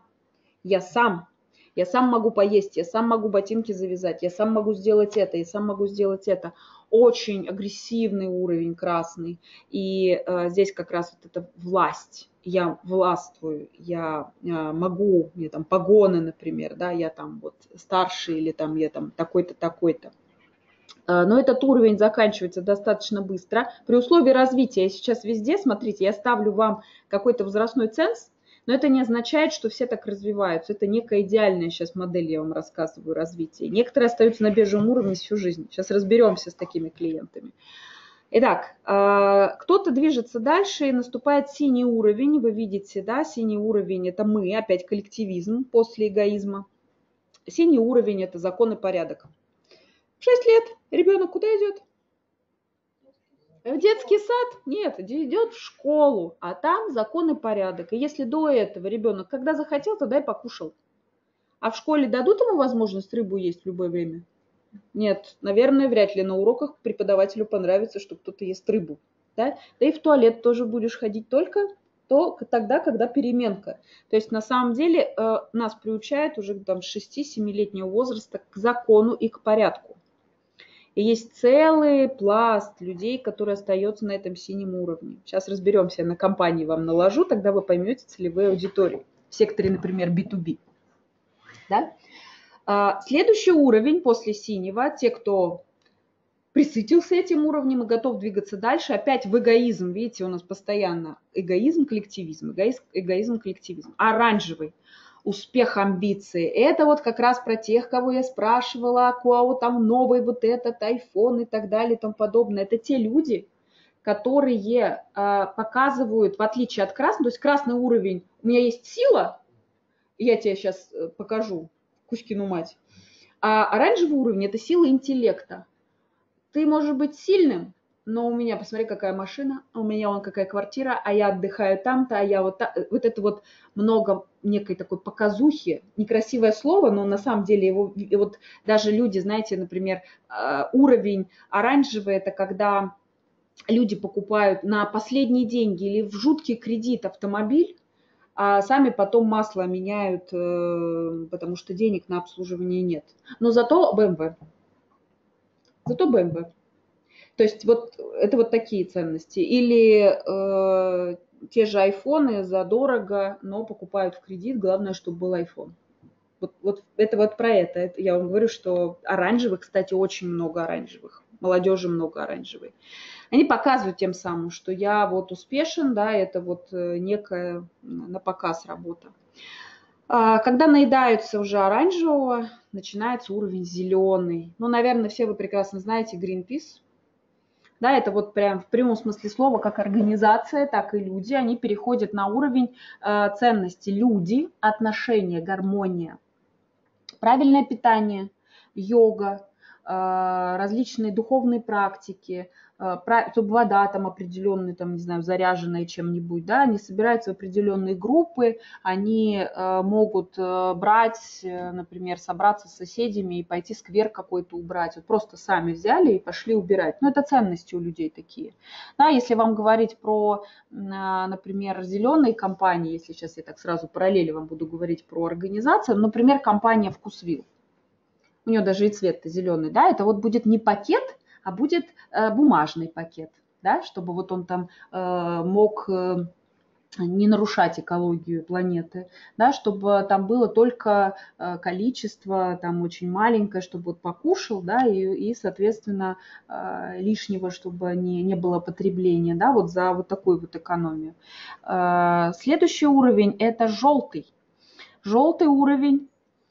могу поесть, я сам могу ботинки завязать, я сам могу сделать это, Очень агрессивный уровень красный. И здесь как раз вот эта власть. Я властвую, я могу, мне там погоны, например, да, я там вот старший или там я там такой-то, такой-то. Но этот уровень заканчивается достаточно быстро. При условии развития, я сейчас везде, смотрите, я ставлю вам какой-то возрастной ценз, но это не означает, что все так развиваются. Это некая идеальная сейчас модель, я вам рассказываю, развития. Некоторые остаются на бежевом уровне всю жизнь. Сейчас разберемся с такими клиентами. Итак, кто-то движется дальше, и наступает синий уровень. Вы видите, да, синий уровень – это мы, опять коллективизм после эгоизма. Синий уровень – это закон и порядок. В 6 лет ребенок куда идет? В детский сад? Нет, идет в школу, а там закон и порядок. И если до этого ребенок, когда захотел, тогда и покушал. А в школе дадут ему возможность рыбу есть в любое время? Нет, наверное, вряд ли на уроках преподавателю понравится, что кто-то ест рыбу. Да? Да и в туалет тоже будешь ходить только тогда, когда переменка. То есть на самом деле нас приучают уже там, с 6-7-летнего возраста к закону и к порядку. И есть целый пласт людей, которые остаются на этом синем уровне. Сейчас разберемся, я на компании вам наложу, тогда вы поймете целевые аудитории. В секторе, например, B2B. Да? Следующий уровень после синего, те, кто присытился этим уровнем и готов двигаться дальше, опять в эгоизм. Видите, у нас постоянно эгоизм, коллективизм, эгоизм, коллективизм. Оранжевый. Успех, амбиции. Это вот как раз про тех, кого я спрашивала, у кого там новый вот этот iPhone и так далее и тому подобное. Это те люди, которые показывают, в отличие от красного, то есть красный уровень, у меня есть сила, я тебе сейчас покажу, Кузькину мать, а оранжевый уровень – это сила интеллекта. Ты можешь быть сильным, но у меня, посмотри, какая машина, у меня вон какая квартира, а я отдыхаю там-то, а я вот вот это вот много некой такой показухи, некрасивое слово, но на самом деле его вот даже люди, знаете, например, уровень оранжевый – это когда люди покупают на последние деньги или в жуткий кредит автомобиль, а сами потом масло меняют, потому что денег на обслуживание нет. Но зато BMW. Зато BMW. То есть вот это вот такие ценности. Или те же айфоны задорого, но покупают в кредит. Главное, чтобы был айфон. Вот это вот про это. Я вам говорю, что оранжевых, кстати, очень много оранжевых. Молодежи много оранжевой. Они показывают тем самым, что я вот успешен, да, это вот некая на показ работа. Когда наедаются уже оранжевого, начинается уровень зеленый. Ну, наверное, все вы прекрасно знаете Greenpeace. Да, это вот прям в прямом смысле слова, как организация, так и люди, они переходят на уровень ценности. Люди, отношения, гармония, правильное питание, йога, различные духовные практики, чтобы вода там определенная, там, не знаю, заряженная чем-нибудь, да, они собираются в определенные группы, они могут брать, например, собраться с соседями и пойти сквер какой-то убрать, вот просто сами взяли и пошли убирать. Ну, это ценности у людей такие. Да, если вам говорить про, например, зеленые компании, если сейчас я так сразу параллели вам буду говорить про организацию, например, компания «Вкусвилл». У нее даже и цвет-то зеленый, да, это вот будет не пакет, а будет бумажный пакет, да, чтобы вот он там мог не нарушать экологию планеты, да, чтобы там было только количество там очень маленькое, чтобы вот покушал, да, и соответственно, лишнего, чтобы не было потребления, да, вот за вот такую вот экономию. Следующий уровень – это желтый. Желтый уровень.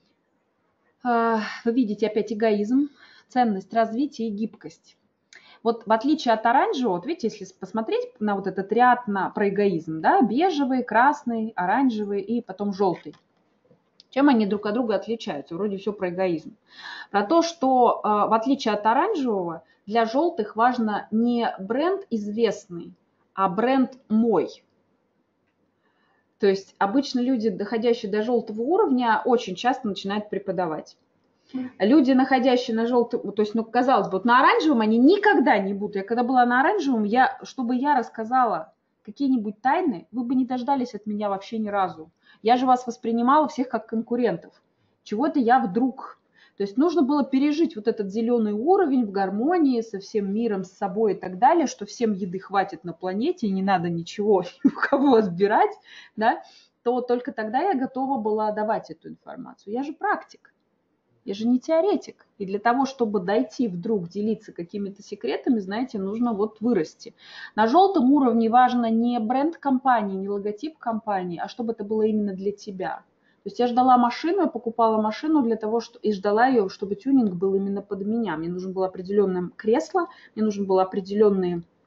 Вы видите опять эгоизм, ценность развития и гибкость. Вот в отличие от оранжевого, вот видите, если посмотреть на вот этот ряд про эгоизм, да, бежевый, красный, оранжевый и потом желтый. Чем они друг от друга отличаются? Вроде все про эгоизм. Про то, что в отличие от оранжевого, для желтых важно не бренд известный, а бренд мой. То есть обычно люди, доходящие до желтого уровня, очень часто начинают преподавать. Люди, находящие на желтом, то есть, ну, казалось бы, вот на оранжевом они никогда не будут. Я когда была на оранжевом, чтобы я рассказала какие-нибудь тайны, вы бы не дождались от меня вообще ни разу. Я же вас воспринимала всех как конкурентов. Чего-то я вдруг... То есть нужно было пережить вот этот зеленый уровень в гармонии со всем миром, с собой и так далее, что всем еды хватит на планете, и не надо ничего у кого сбирать, да, то только тогда я готова была давать эту информацию. Я же практик, я же не теоретик. И для того, чтобы дойти вдруг делиться какими-то секретами, знаете, нужно вот вырасти. На желтом уровне важно не бренд компании, не логотип компании, а чтобы это было именно для тебя. То есть я ждала машину, я покупала машину для того, и ждала ее, чтобы тюнинг был именно под меня. Мне нужно было определенное кресло, мне нужны были определенные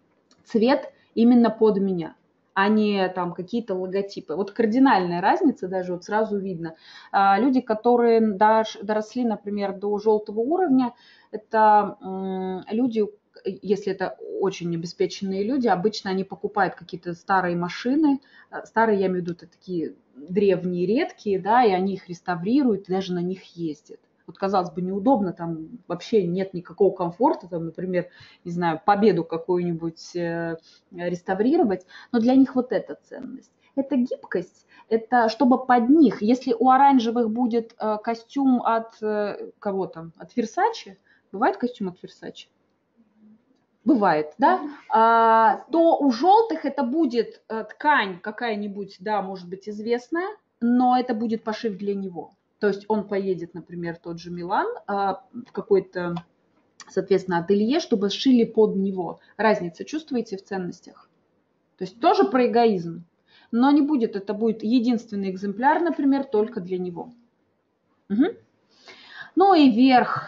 цвет именно под меня, а не там какие-то логотипы. Вот кардинальная разница даже вот сразу видно. Люди, которые доросли, например, до желтого уровня, это люди, если это очень обеспеченные люди, обычно они покупают какие-то старые машины, старые, я имею в виду, это такие древние, редкие, да, и они их реставрируют, даже на них ездят. Вот, казалось бы, неудобно, там вообще нет никакого комфорта, там, например, не знаю, Победу какую-нибудь реставрировать, но для них вот эта ценность. Это гибкость, это чтобы под них, если у оранжевых будет костюм от кого там, от Versace, бывает костюм от Versace? Бывает, да? То у желтых это будет ткань какая-нибудь, да, может быть, известная, но это будет пошив для него. То есть он поедет, например, в тот же Милан, в какой-то, соответственно, ателье, чтобы сшили под него. Разница чувствуете в ценностях? То есть тоже про эгоизм. Но не будет, это будет единственный экземпляр, например, только для него. Угу. Ну и верх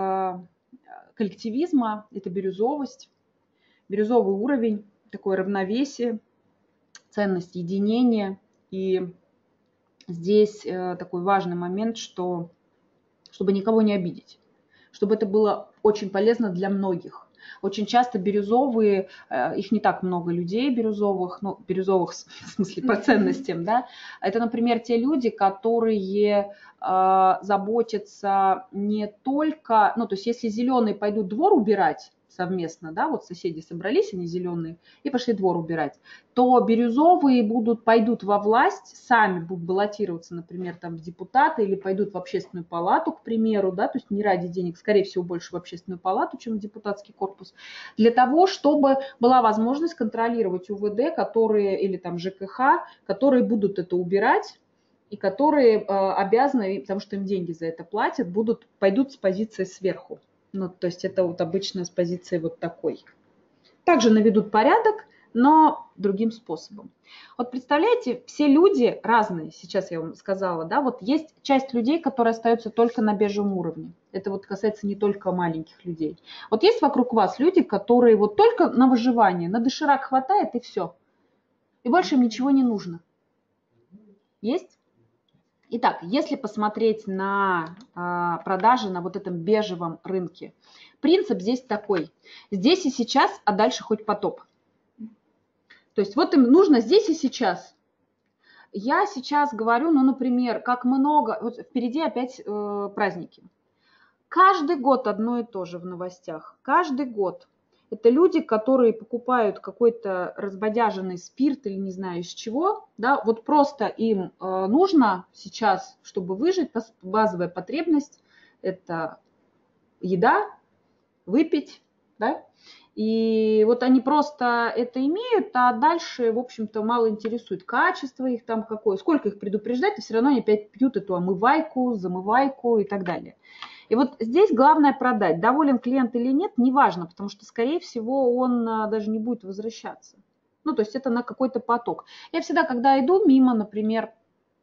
коллективизма – это бирюзовость. Бирюзовый уровень, такое равновесие, ценность единения. И здесь такой важный момент, чтобы никого не обидеть, чтобы это было очень полезно для многих. Очень часто бирюзовые, их не так много людей бирюзовых, ну, бирюзовых в смысле по ценностям, да, это, например, те люди, которые заботятся не только, ну, то есть если зеленые пойдут двор убирать совместно, да, вот соседи собрались, они зеленые, и пошли двор убирать, то бирюзовые пойдут во власть, сами будут баллотироваться, например, там в депутаты или пойдут в общественную палату, к примеру, да, то есть не ради денег, скорее всего, больше в общественную палату, чем в депутатский корпус, для того, чтобы была возможность контролировать УВД, которые, или там ЖКХ, которые будут это убирать, и которые обязаны, потому что им деньги за это платят, пойдут с позиции сверху. Ну, то есть это вот обычно с позиции вот такой. Также наведут порядок, но другим способом. Вот представляете, все люди разные, сейчас я вам сказала, да, вот есть часть людей, которые остаются только на бежевом уровне. Это вот касается не только маленьких людей. Вот есть вокруг вас люди, которые вот только на выживание, на доширак хватает и все. И больше им ничего не нужно. Есть? Итак, если посмотреть на продажи на вот этом бежевом рынке, принцип здесь такой. Здесь и сейчас, а дальше хоть потоп. То есть вот им нужно здесь и сейчас. Я сейчас говорю, ну, например, как много, вот впереди опять праздники. Каждый год одно и то же в новостях. Каждый год. Это люди, которые покупают какой-то разбодяженный спирт или не знаю из чего, да, вот просто им нужно сейчас, чтобы выжить, базовая потребность – это еда, выпить, да, и вот они просто это имеют, а дальше, в общем-то, мало интересует качество их там какое, сколько их предупреждать, и все равно они опять пьют эту омывайку, замывайку и так далее. И вот здесь главное продать. Доволен клиент или нет, неважно, потому что, скорее всего, он даже не будет возвращаться. Ну, то есть это на какой-то поток. Я всегда, когда иду мимо, например,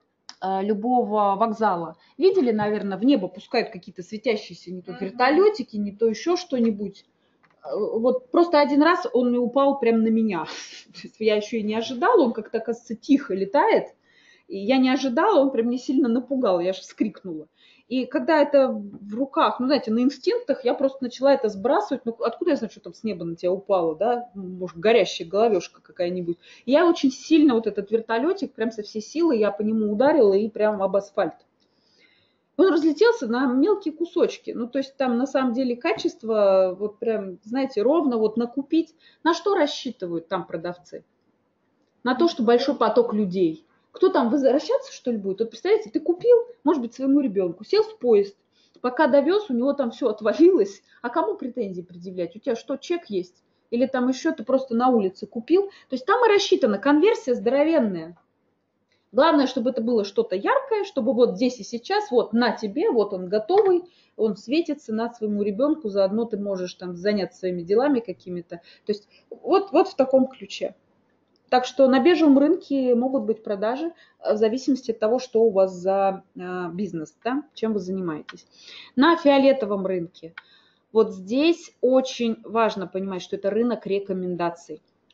любого вокзала, видели, наверное, в небо пускают какие-то светящиеся не то вертолетики, не то еще что-нибудь. Вот просто один раз он не упал прямо на меня. То есть я еще и не ожидала, он как-то, оказывается, тихо летает. И я не ожидала, он прям меня сильно напугал, я аж вскрикнула. И когда это в руках, ну, знаете, на инстинктах, я просто начала это сбрасывать. Ну, откуда я знаю, что там с неба на тебя упало, да? Может, горящая головешка какая-нибудь. Я очень сильно вот этот вертолетик, прям со всей силы, я по нему ударила и прям об асфальт. Он разлетелся на мелкие кусочки. Ну, то есть там на самом деле качество, вот прям, знаете, ровно вот накупить. На что рассчитывают там продавцы? На то, что большой поток людей. Кто там возвращаться, что ли, будет? Вот представляете, ты купил, может быть, своему ребенку, сел в поезд, пока довез, у него там все отвалилось. А кому претензии предъявлять? У тебя что, чек есть? Или там еще ты просто на улице купил? То есть там и рассчитана конверсия здоровенная. Главное, чтобы это было что-то яркое, чтобы вот здесь и сейчас, вот на тебе, вот он готовый, он светится на своему ребенку, заодно ты можешь там заняться своими делами какими-то. То есть вот в таком ключе. Так что на бежевом рынке могут быть продажи в зависимости от того, что у вас за бизнес, да, чем вы занимаетесь. На фиолетовом рынке. Вот здесь очень важно понимать, что это рынок рекомендаций.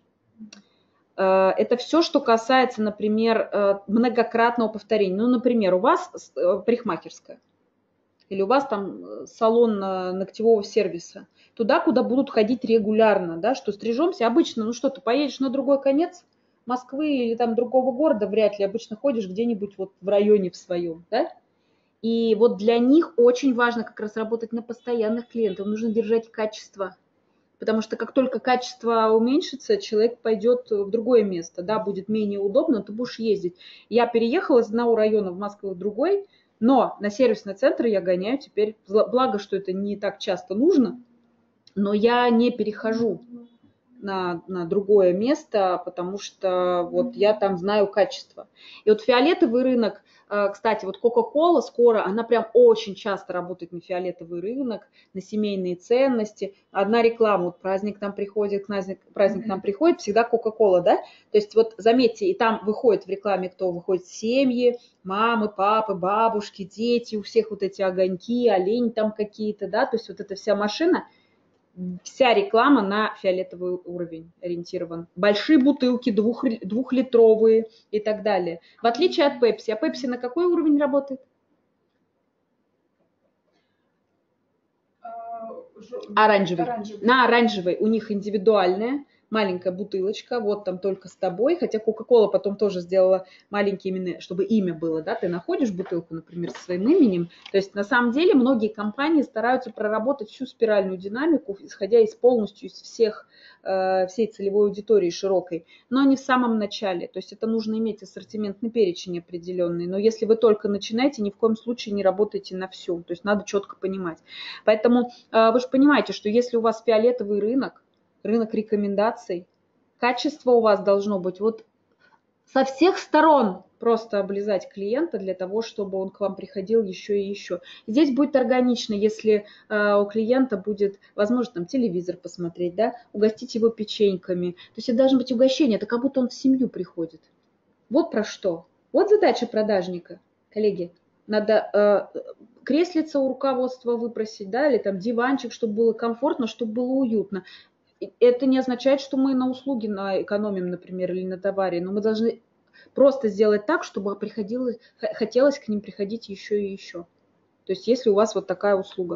Это все, что касается, например, многократного повторения. Ну, например, у вас парикмахерская или у вас там салон ногтевого сервиса. Туда, куда будут ходить регулярно, да, что стрижемся. Обычно, ну что, ты поедешь на другой конец Москвы или там другого города, вряд ли. Обычно ходишь где-нибудь вот в районе в своем, да. И вот для них очень важно как раз работать на постоянных клиентов. Нужно держать качество. Потому что как только качество уменьшится, человек пойдет в другое место, да, будет менее удобно, ты будешь ездить. Я переехала из одного района в Москву в другой, но на сервисный центр я гоняю теперь, благо, что это не так часто нужно, но я не перехожу на другое место, потому что вот я там знаю качество. И вот фиолетовый рынок, кстати, вот Coca-Cola скоро, она прям очень часто работает на фиолетовый рынок, на семейные ценности. Одна реклама, вот праздник нам приходит, праздник нам приходит, всегда Coca-Cola, да? То есть вот заметьте, и там выходит в рекламе, кто выходит, семьи, мамы, папы, бабушки, дети, у всех вот эти огоньки, олени там какие-то, да, то есть вот эта вся машина, вся реклама на фиолетовый уровень ориентирован. Большие бутылки, двухлитровые и так далее. В отличие от Pepsi. А Pepsi на какой уровень работает? Оранжевый. На оранжевый. У них индивидуальная маленькая бутылочка, вот там только с тобой, хотя Coca-Cola потом тоже сделала маленькие именно, чтобы имя было, да, ты находишь бутылку, например, со своим именем, то есть на самом деле многие компании стараются проработать всю спиральную динамику, исходя из полностью из всей целевой аудитории широкой, но не в самом начале, то есть это нужно иметь ассортиментный перечень определенный, но если вы только начинаете, ни в коем случае не работайте на всю, то есть надо четко понимать. Поэтому вы же понимаете, что если у вас фиолетовый рынок рекомендаций, качество у вас должно быть вот со всех сторон просто облизать клиента для того, чтобы он к вам приходил еще и еще. Здесь будет органично, если у клиента будет возможность там телевизор посмотреть, да, угостить его печеньками. То есть это должно быть угощение, это как будто он в семью приходит. Вот про что. Вот задача продажника, коллеги. Надо креслица у руководства выпросить, да, или там диванчик, чтобы было комфортно, чтобы было уютно. Это не означает, что мы на услуги экономим, например, или на товаре, но мы должны просто сделать так, чтобы хотелось к ним приходить еще и еще. То есть если у вас вот такая услуга,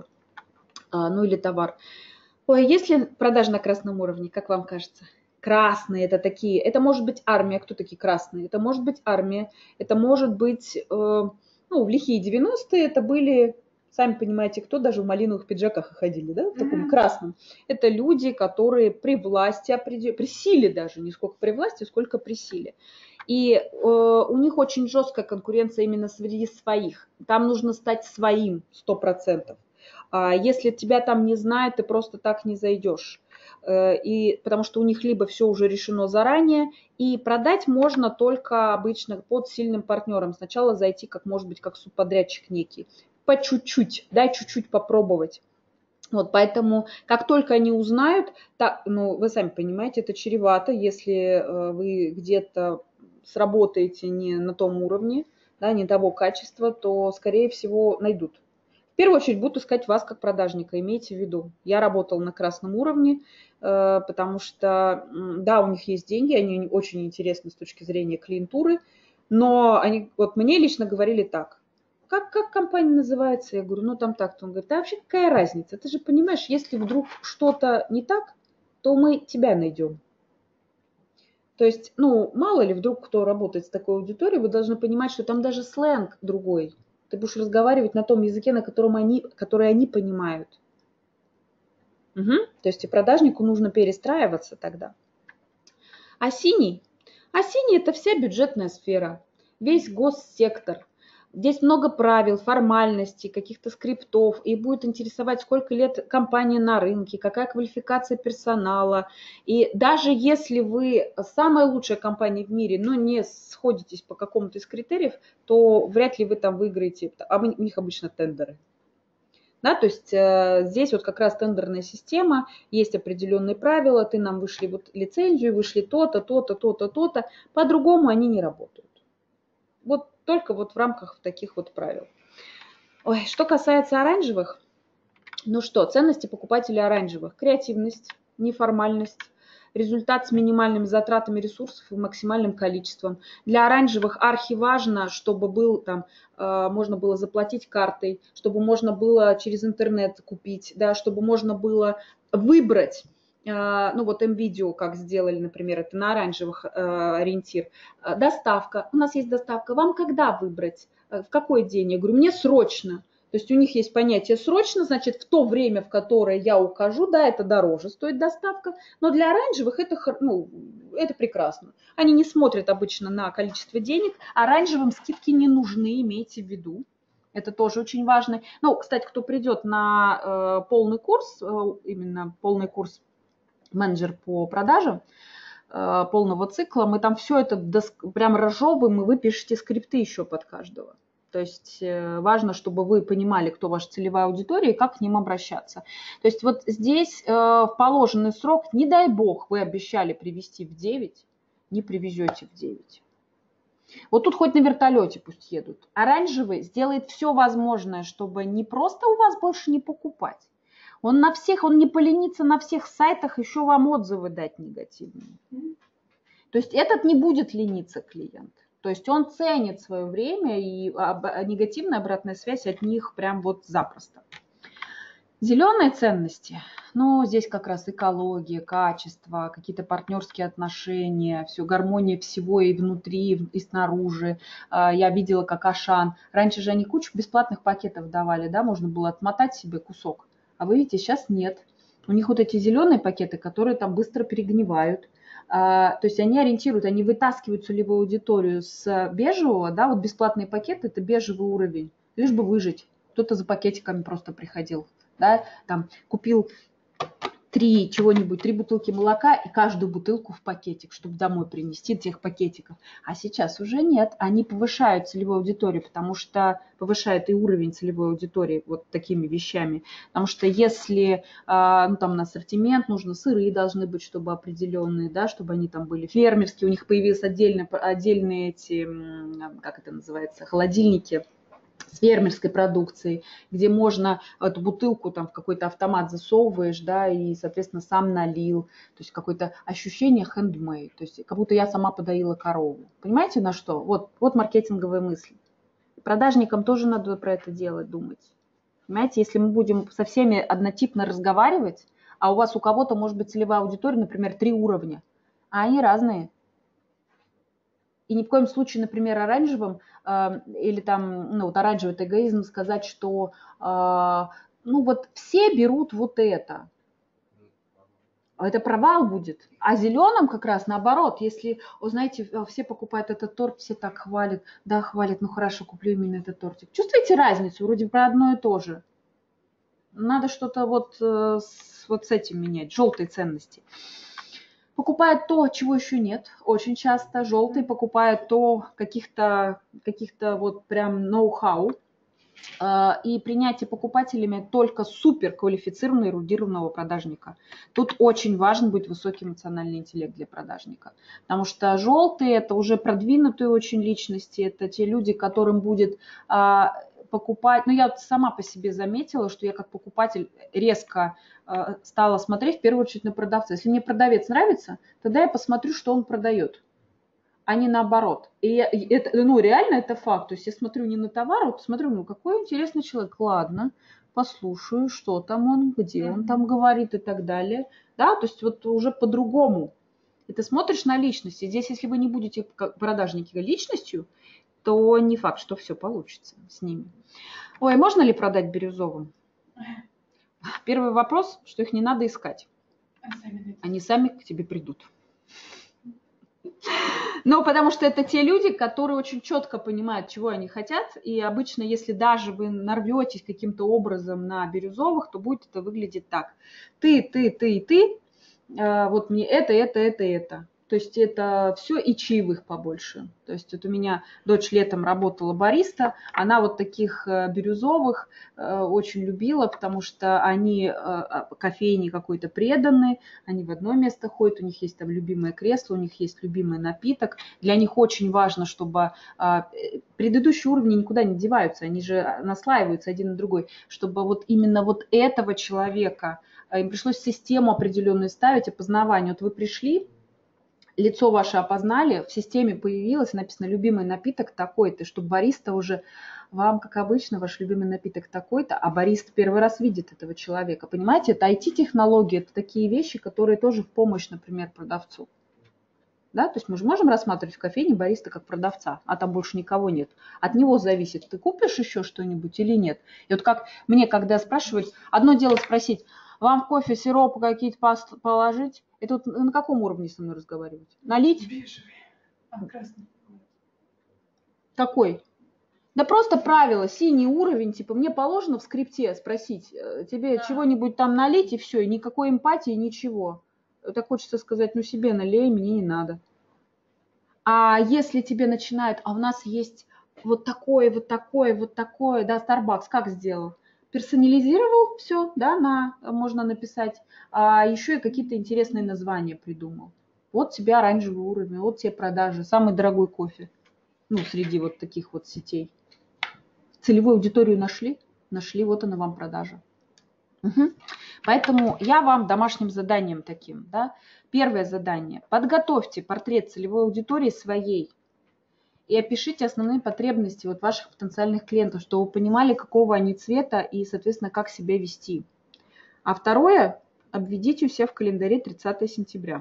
ну или товар. Ой, есть ли продажи на красном уровне, как вам кажется? Красные это такие, это может быть армия, кто такие красные? Это может быть армия, это может быть, ну, в лихие 90-е это были, сами понимаете, кто даже в малиновых пиджаках ходили, да, в таком красном. Это люди, которые при власти, при силе даже, не сколько при власти, сколько при силе. И у них очень жесткая конкуренция именно среди своих. Там нужно стать своим 100%. Если тебя там не знают, ты просто так не зайдешь. И, потому что у них либо все уже решено заранее, и продать можно только обычно под сильным партнером. Сначала зайти, как может быть, как субподрядчик некий. По чуть-чуть, дай чуть-чуть попробовать. Вот, поэтому, как только они узнают, так, ну, вы сами понимаете, это чревато, если вы где-то сработаете не на том уровне, да, не того качества, то, скорее всего, найдут. В первую очередь будут искать вас как продажника, имейте в виду. Я работала на красном уровне, потому что, да, у них есть деньги, они очень интересны с точки зрения клиентуры, но они, вот мне лично говорили так. Как компания называется? Я говорю, ну там так-то. Он говорит, а вообще какая разница? Ты же понимаешь, если вдруг что-то не так, то мы тебя найдем. То есть, ну, мало ли вдруг кто работает с такой аудиторией, вы должны понимать, что там даже сленг другой. Ты будешь разговаривать на том языке, на котором который они понимают. Угу. То есть и продажнику нужно перестраиваться тогда. А синий? А синий – это вся бюджетная сфера, весь госсектор. Здесь много правил, формальностей, каких-то скриптов, и будет интересовать, сколько лет компания на рынке, какая квалификация персонала. И даже если вы самая лучшая компания в мире, но не сходитесь по какому-то из критериев, то вряд ли вы там выиграете, а у них обычно тендеры. Да, то есть здесь вот как раз тендерная система, есть определенные правила, ты нам вышли вот лицензию, вышли то-то, то-то, то-то, то-то, по-другому они не работают. Вот только вот в рамках таких вот правил. Ой, что касается оранжевых, ну что, ценности покупателей оранжевых. Креативность, неформальность, результат с минимальными затратами ресурсов и максимальным количеством. Для оранжевых архиважно, чтобы был там, можно было заплатить картой, чтобы можно было через интернет купить, да, чтобы можно было выбрать. Ну вот МВидео как сделали, например, это на оранжевых ориентир. Доставка. У нас есть доставка. Вам когда выбрать? В какой день? Я говорю, мне срочно. То есть у них есть понятие срочно, значит, в то время, в которое я укажу, да, это дороже стоит доставка, но для оранжевых это, ну, это прекрасно. Они не смотрят обычно на количество денег, оранжевым скидки не нужны, имейте в виду. Это тоже очень важно. Ну, кстати, кто придет на полный курс, именно полный курс менеджер по продажам, полного цикла, мы там все это прям разжевываем, и вы пишете скрипты еще под каждого. То есть важно, чтобы вы понимали, кто ваша целевая аудитория и как к ним обращаться. То есть вот здесь в положенный срок, не дай бог, вы обещали привезти в 9, не привезете в 9. Вот тут хоть на вертолете пусть едут. Оранжевый сделает все возможное, чтобы не просто у вас больше не покупать. Он не поленится на всех сайтах еще вам отзывы дать негативные. То есть этот не будет лениться клиент. То есть он ценит свое время, и негативная обратная связь от них прям вот запросто. Зеленые ценности, ну, здесь как раз экология, качество, какие-то партнерские отношения, все, гармония всего и внутри, и снаружи. Я видела, как Ашан. Раньше же они кучу бесплатных пакетов давали, да, можно было отмотать себе кусок. А вы видите, сейчас нет. У них вот эти зеленые пакеты, которые там быстро перегнивают. То есть они ориентируют, они вытаскивают целевую аудиторию с бежевого, да, вот бесплатные пакеты – это бежевый уровень, лишь бы выжить. Кто-то за пакетиками просто приходил, да, там купил 3 бутылки молока и каждую бутылку в пакетик, чтобы домой принести тех пакетиков. А сейчас уже нет, они повышают целевую аудиторию, потому что повышают и уровень целевой аудитории вот такими вещами. Потому что если ну, там на ассортимент нужно, сыры должны быть, чтобы определенные, да, чтобы они там были фермерские, у них появились отдельные эти, как это называется, холодильники с фермерской продукцией, где можно эту бутылку там в какой-то автомат засовываешь, да, и, соответственно, сам налил. То есть какое-то ощущение handmade, то есть как будто я сама подоила корову. Понимаете, на что? Вот маркетинговые мысли. Продажникам тоже надо про это делать, думать. Понимаете, если мы будем со всеми однотипно разговаривать, а у кого-то может быть целевая аудитория, например, 3 уровня, а они разные. И ни в коем случае, например, оранжевым или там, ну вот оранжевый это эгоизм, сказать, что ну вот все берут вот это. Это провал будет. А зеленым как раз наоборот, если, знаете, все покупают этот торт, все так хвалят, да, хвалят, ну хорошо, куплю именно этот тортик. Чувствуете разницу? Вроде про одно и то же. Надо что-то вот с этим менять, желтые ценности. Покупают то, чего еще нет. Очень часто желтые покупают то каких-то вот прям ноу-хау. И принятие покупателями только суперквалифицированного эрудированного продажника. Тут очень важен будет высокий эмоциональный интеллект для продажника. Потому что желтые – это уже продвинутые очень личности, это те люди, которым будет покупать. Ну, я сама по себе заметила, что я как покупатель резко стала смотреть в первую очередь на продавца. Если мне продавец нравится, тогда я посмотрю, что он продает, а не наоборот. И это, ну, реально это факт. То есть я смотрю не на товар, а вот посмотрю, ну, какой интересный человек. Ладно, послушаю, что там он, где он там говорит и так далее. Да, то есть вот уже по-другому. И ты смотришь на личности. Здесь, если вы не будете как продажники личностью, то не факт, что все получится с ними. Ой, можно ли продать бирюзовым? Первый вопрос, что их не надо искать. Они сами к тебе придут. Ну, потому что это те люди, которые очень четко понимают, чего они хотят. И обычно, если даже вы нарветесь каким-то образом на бирюзовых, то будет это выглядеть так. Ты, вот мне это. То есть это все и чаевых побольше. То есть вот у меня дочь летом работала бариста, она вот таких бирюзовых очень любила, потому что они кофейне какой-то преданы, они в одно место ходят, у них есть там любимое кресло, у них есть любимый напиток. Для них очень важно, чтобы предыдущие уровни никуда не деваются, они же наслаиваются один на другой, чтобы вот именно вот этого человека им пришлось систему определенную ставить, опознавание. Вот вы пришли, лицо ваше опознали, в системе появилось, написано «любимый напиток такой-то», чтобы бариста уже, вам, как обычно, ваш любимый напиток такой-то, а бариста первый раз видит этого человека. Понимаете, это IT-технологии, это такие вещи, которые тоже в помощь, например, продавцу. Да? То есть мы же можем рассматривать в кофейне бариста как продавца, а там больше никого нет. От него зависит, ты купишь еще что-нибудь или нет. И вот как мне, когда спрашивают, одно дело спросить, вам в кофе сироп какие-то положить? Это вот на каком уровне со мной разговаривать? Налить? Бежевый. Красный. Какой? Да просто правило, синий уровень, типа мне положено в скрипте спросить, тебе чего-нибудь там налить и все, никакой эмпатии, ничего. Так хочется сказать, ну себе налей, мне не надо. А если тебе начинают, а у нас есть вот такое, вот такое, вот такое, да, Starbucks как сделал? Персонализировал все, да, можно написать, а еще и какие-то интересные названия придумал. Вот тебе оранжевый уровень, вот тебе продажи, самый дорогой кофе, ну, среди вот таких вот сетей. Целевую аудиторию нашли? Нашли, вот она вам продажа. Угу. Поэтому я вам домашним заданием таким, да, первое задание. Подготовьте портрет целевой аудитории своей и опишите основные потребности вот ваших потенциальных клиентов, чтобы вы понимали, какого они цвета и, соответственно, как себя вести. А второе, обведите у себя в календаре 30 сентября.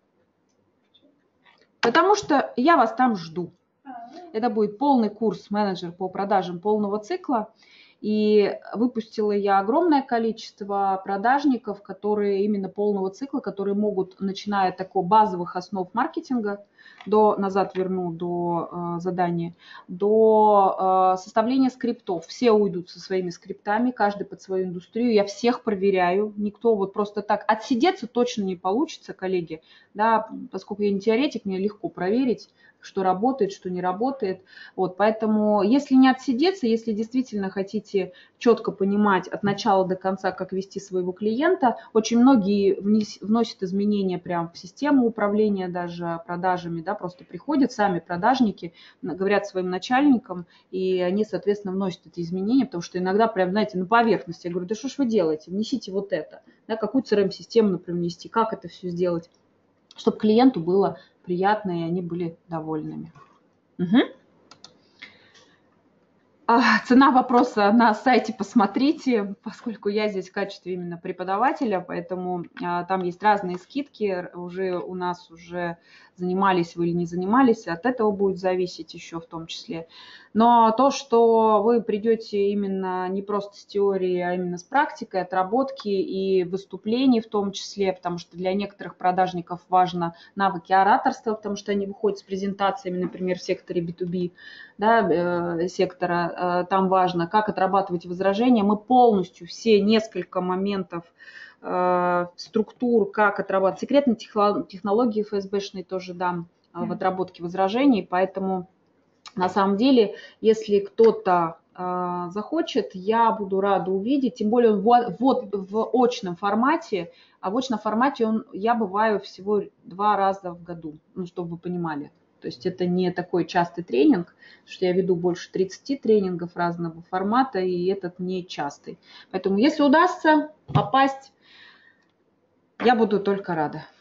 Потому что я вас там жду. Это будет полный курс менеджер по продажам полного цикла. И выпустила я огромное количество продажников, которые именно полного цикла, которые могут, начиная от такого базовых основ маркетинга, назад верну до задания, до составления скриптов. Все уйдут со своими скриптами, каждый под свою индустрию. Я всех проверяю. Никто вот просто так отсидеться точно не получится, коллеги. Да, поскольку я не теоретик, мне легко проверить, что работает, что не работает. Вот, поэтому, если не отсидеться, если действительно хотите четко понимать от начала до конца, как вести своего клиента, очень многие вносят изменения прямо в систему управления даже продажами, да, просто приходят сами продажники, говорят своим начальникам, и они, соответственно, вносят эти изменения, потому что иногда прям, знаете, на поверхности. Я говорю, да что ж вы делаете, внесите вот это, да, какую CRM-систему, например, внести, как это все сделать, чтобы клиенту было приятно, и они были довольными. Угу. Цена вопроса на сайте посмотрите, поскольку я здесь в качестве именно преподавателя, поэтому там есть разные скидки, у нас занимались вы или не занимались, от этого будет зависеть еще в том числе. Но то, что вы придете именно не просто с теорией, а именно с практикой, отработки и выступлений в том числе, потому что для некоторых продажников важно навыки ораторства, потому что они выходят с презентациями, например, в секторе B2B, да, сектора, там важно, как отрабатывать возражения. Мы полностью все несколько моментов структур, как отрабатывать. Секретные технологии ФСБшные тоже дам в отработке возражений, поэтому на самом деле, если кто-то захочет, я буду рада увидеть, тем более вот в очном формате, а в очном формате я бываю всего 2 раза в году, ну, чтобы вы понимали. То есть это не такой частый тренинг, потому что я веду больше 30 тренингов разного формата, и этот не частый. Поэтому если удастся попасть, я буду только рада.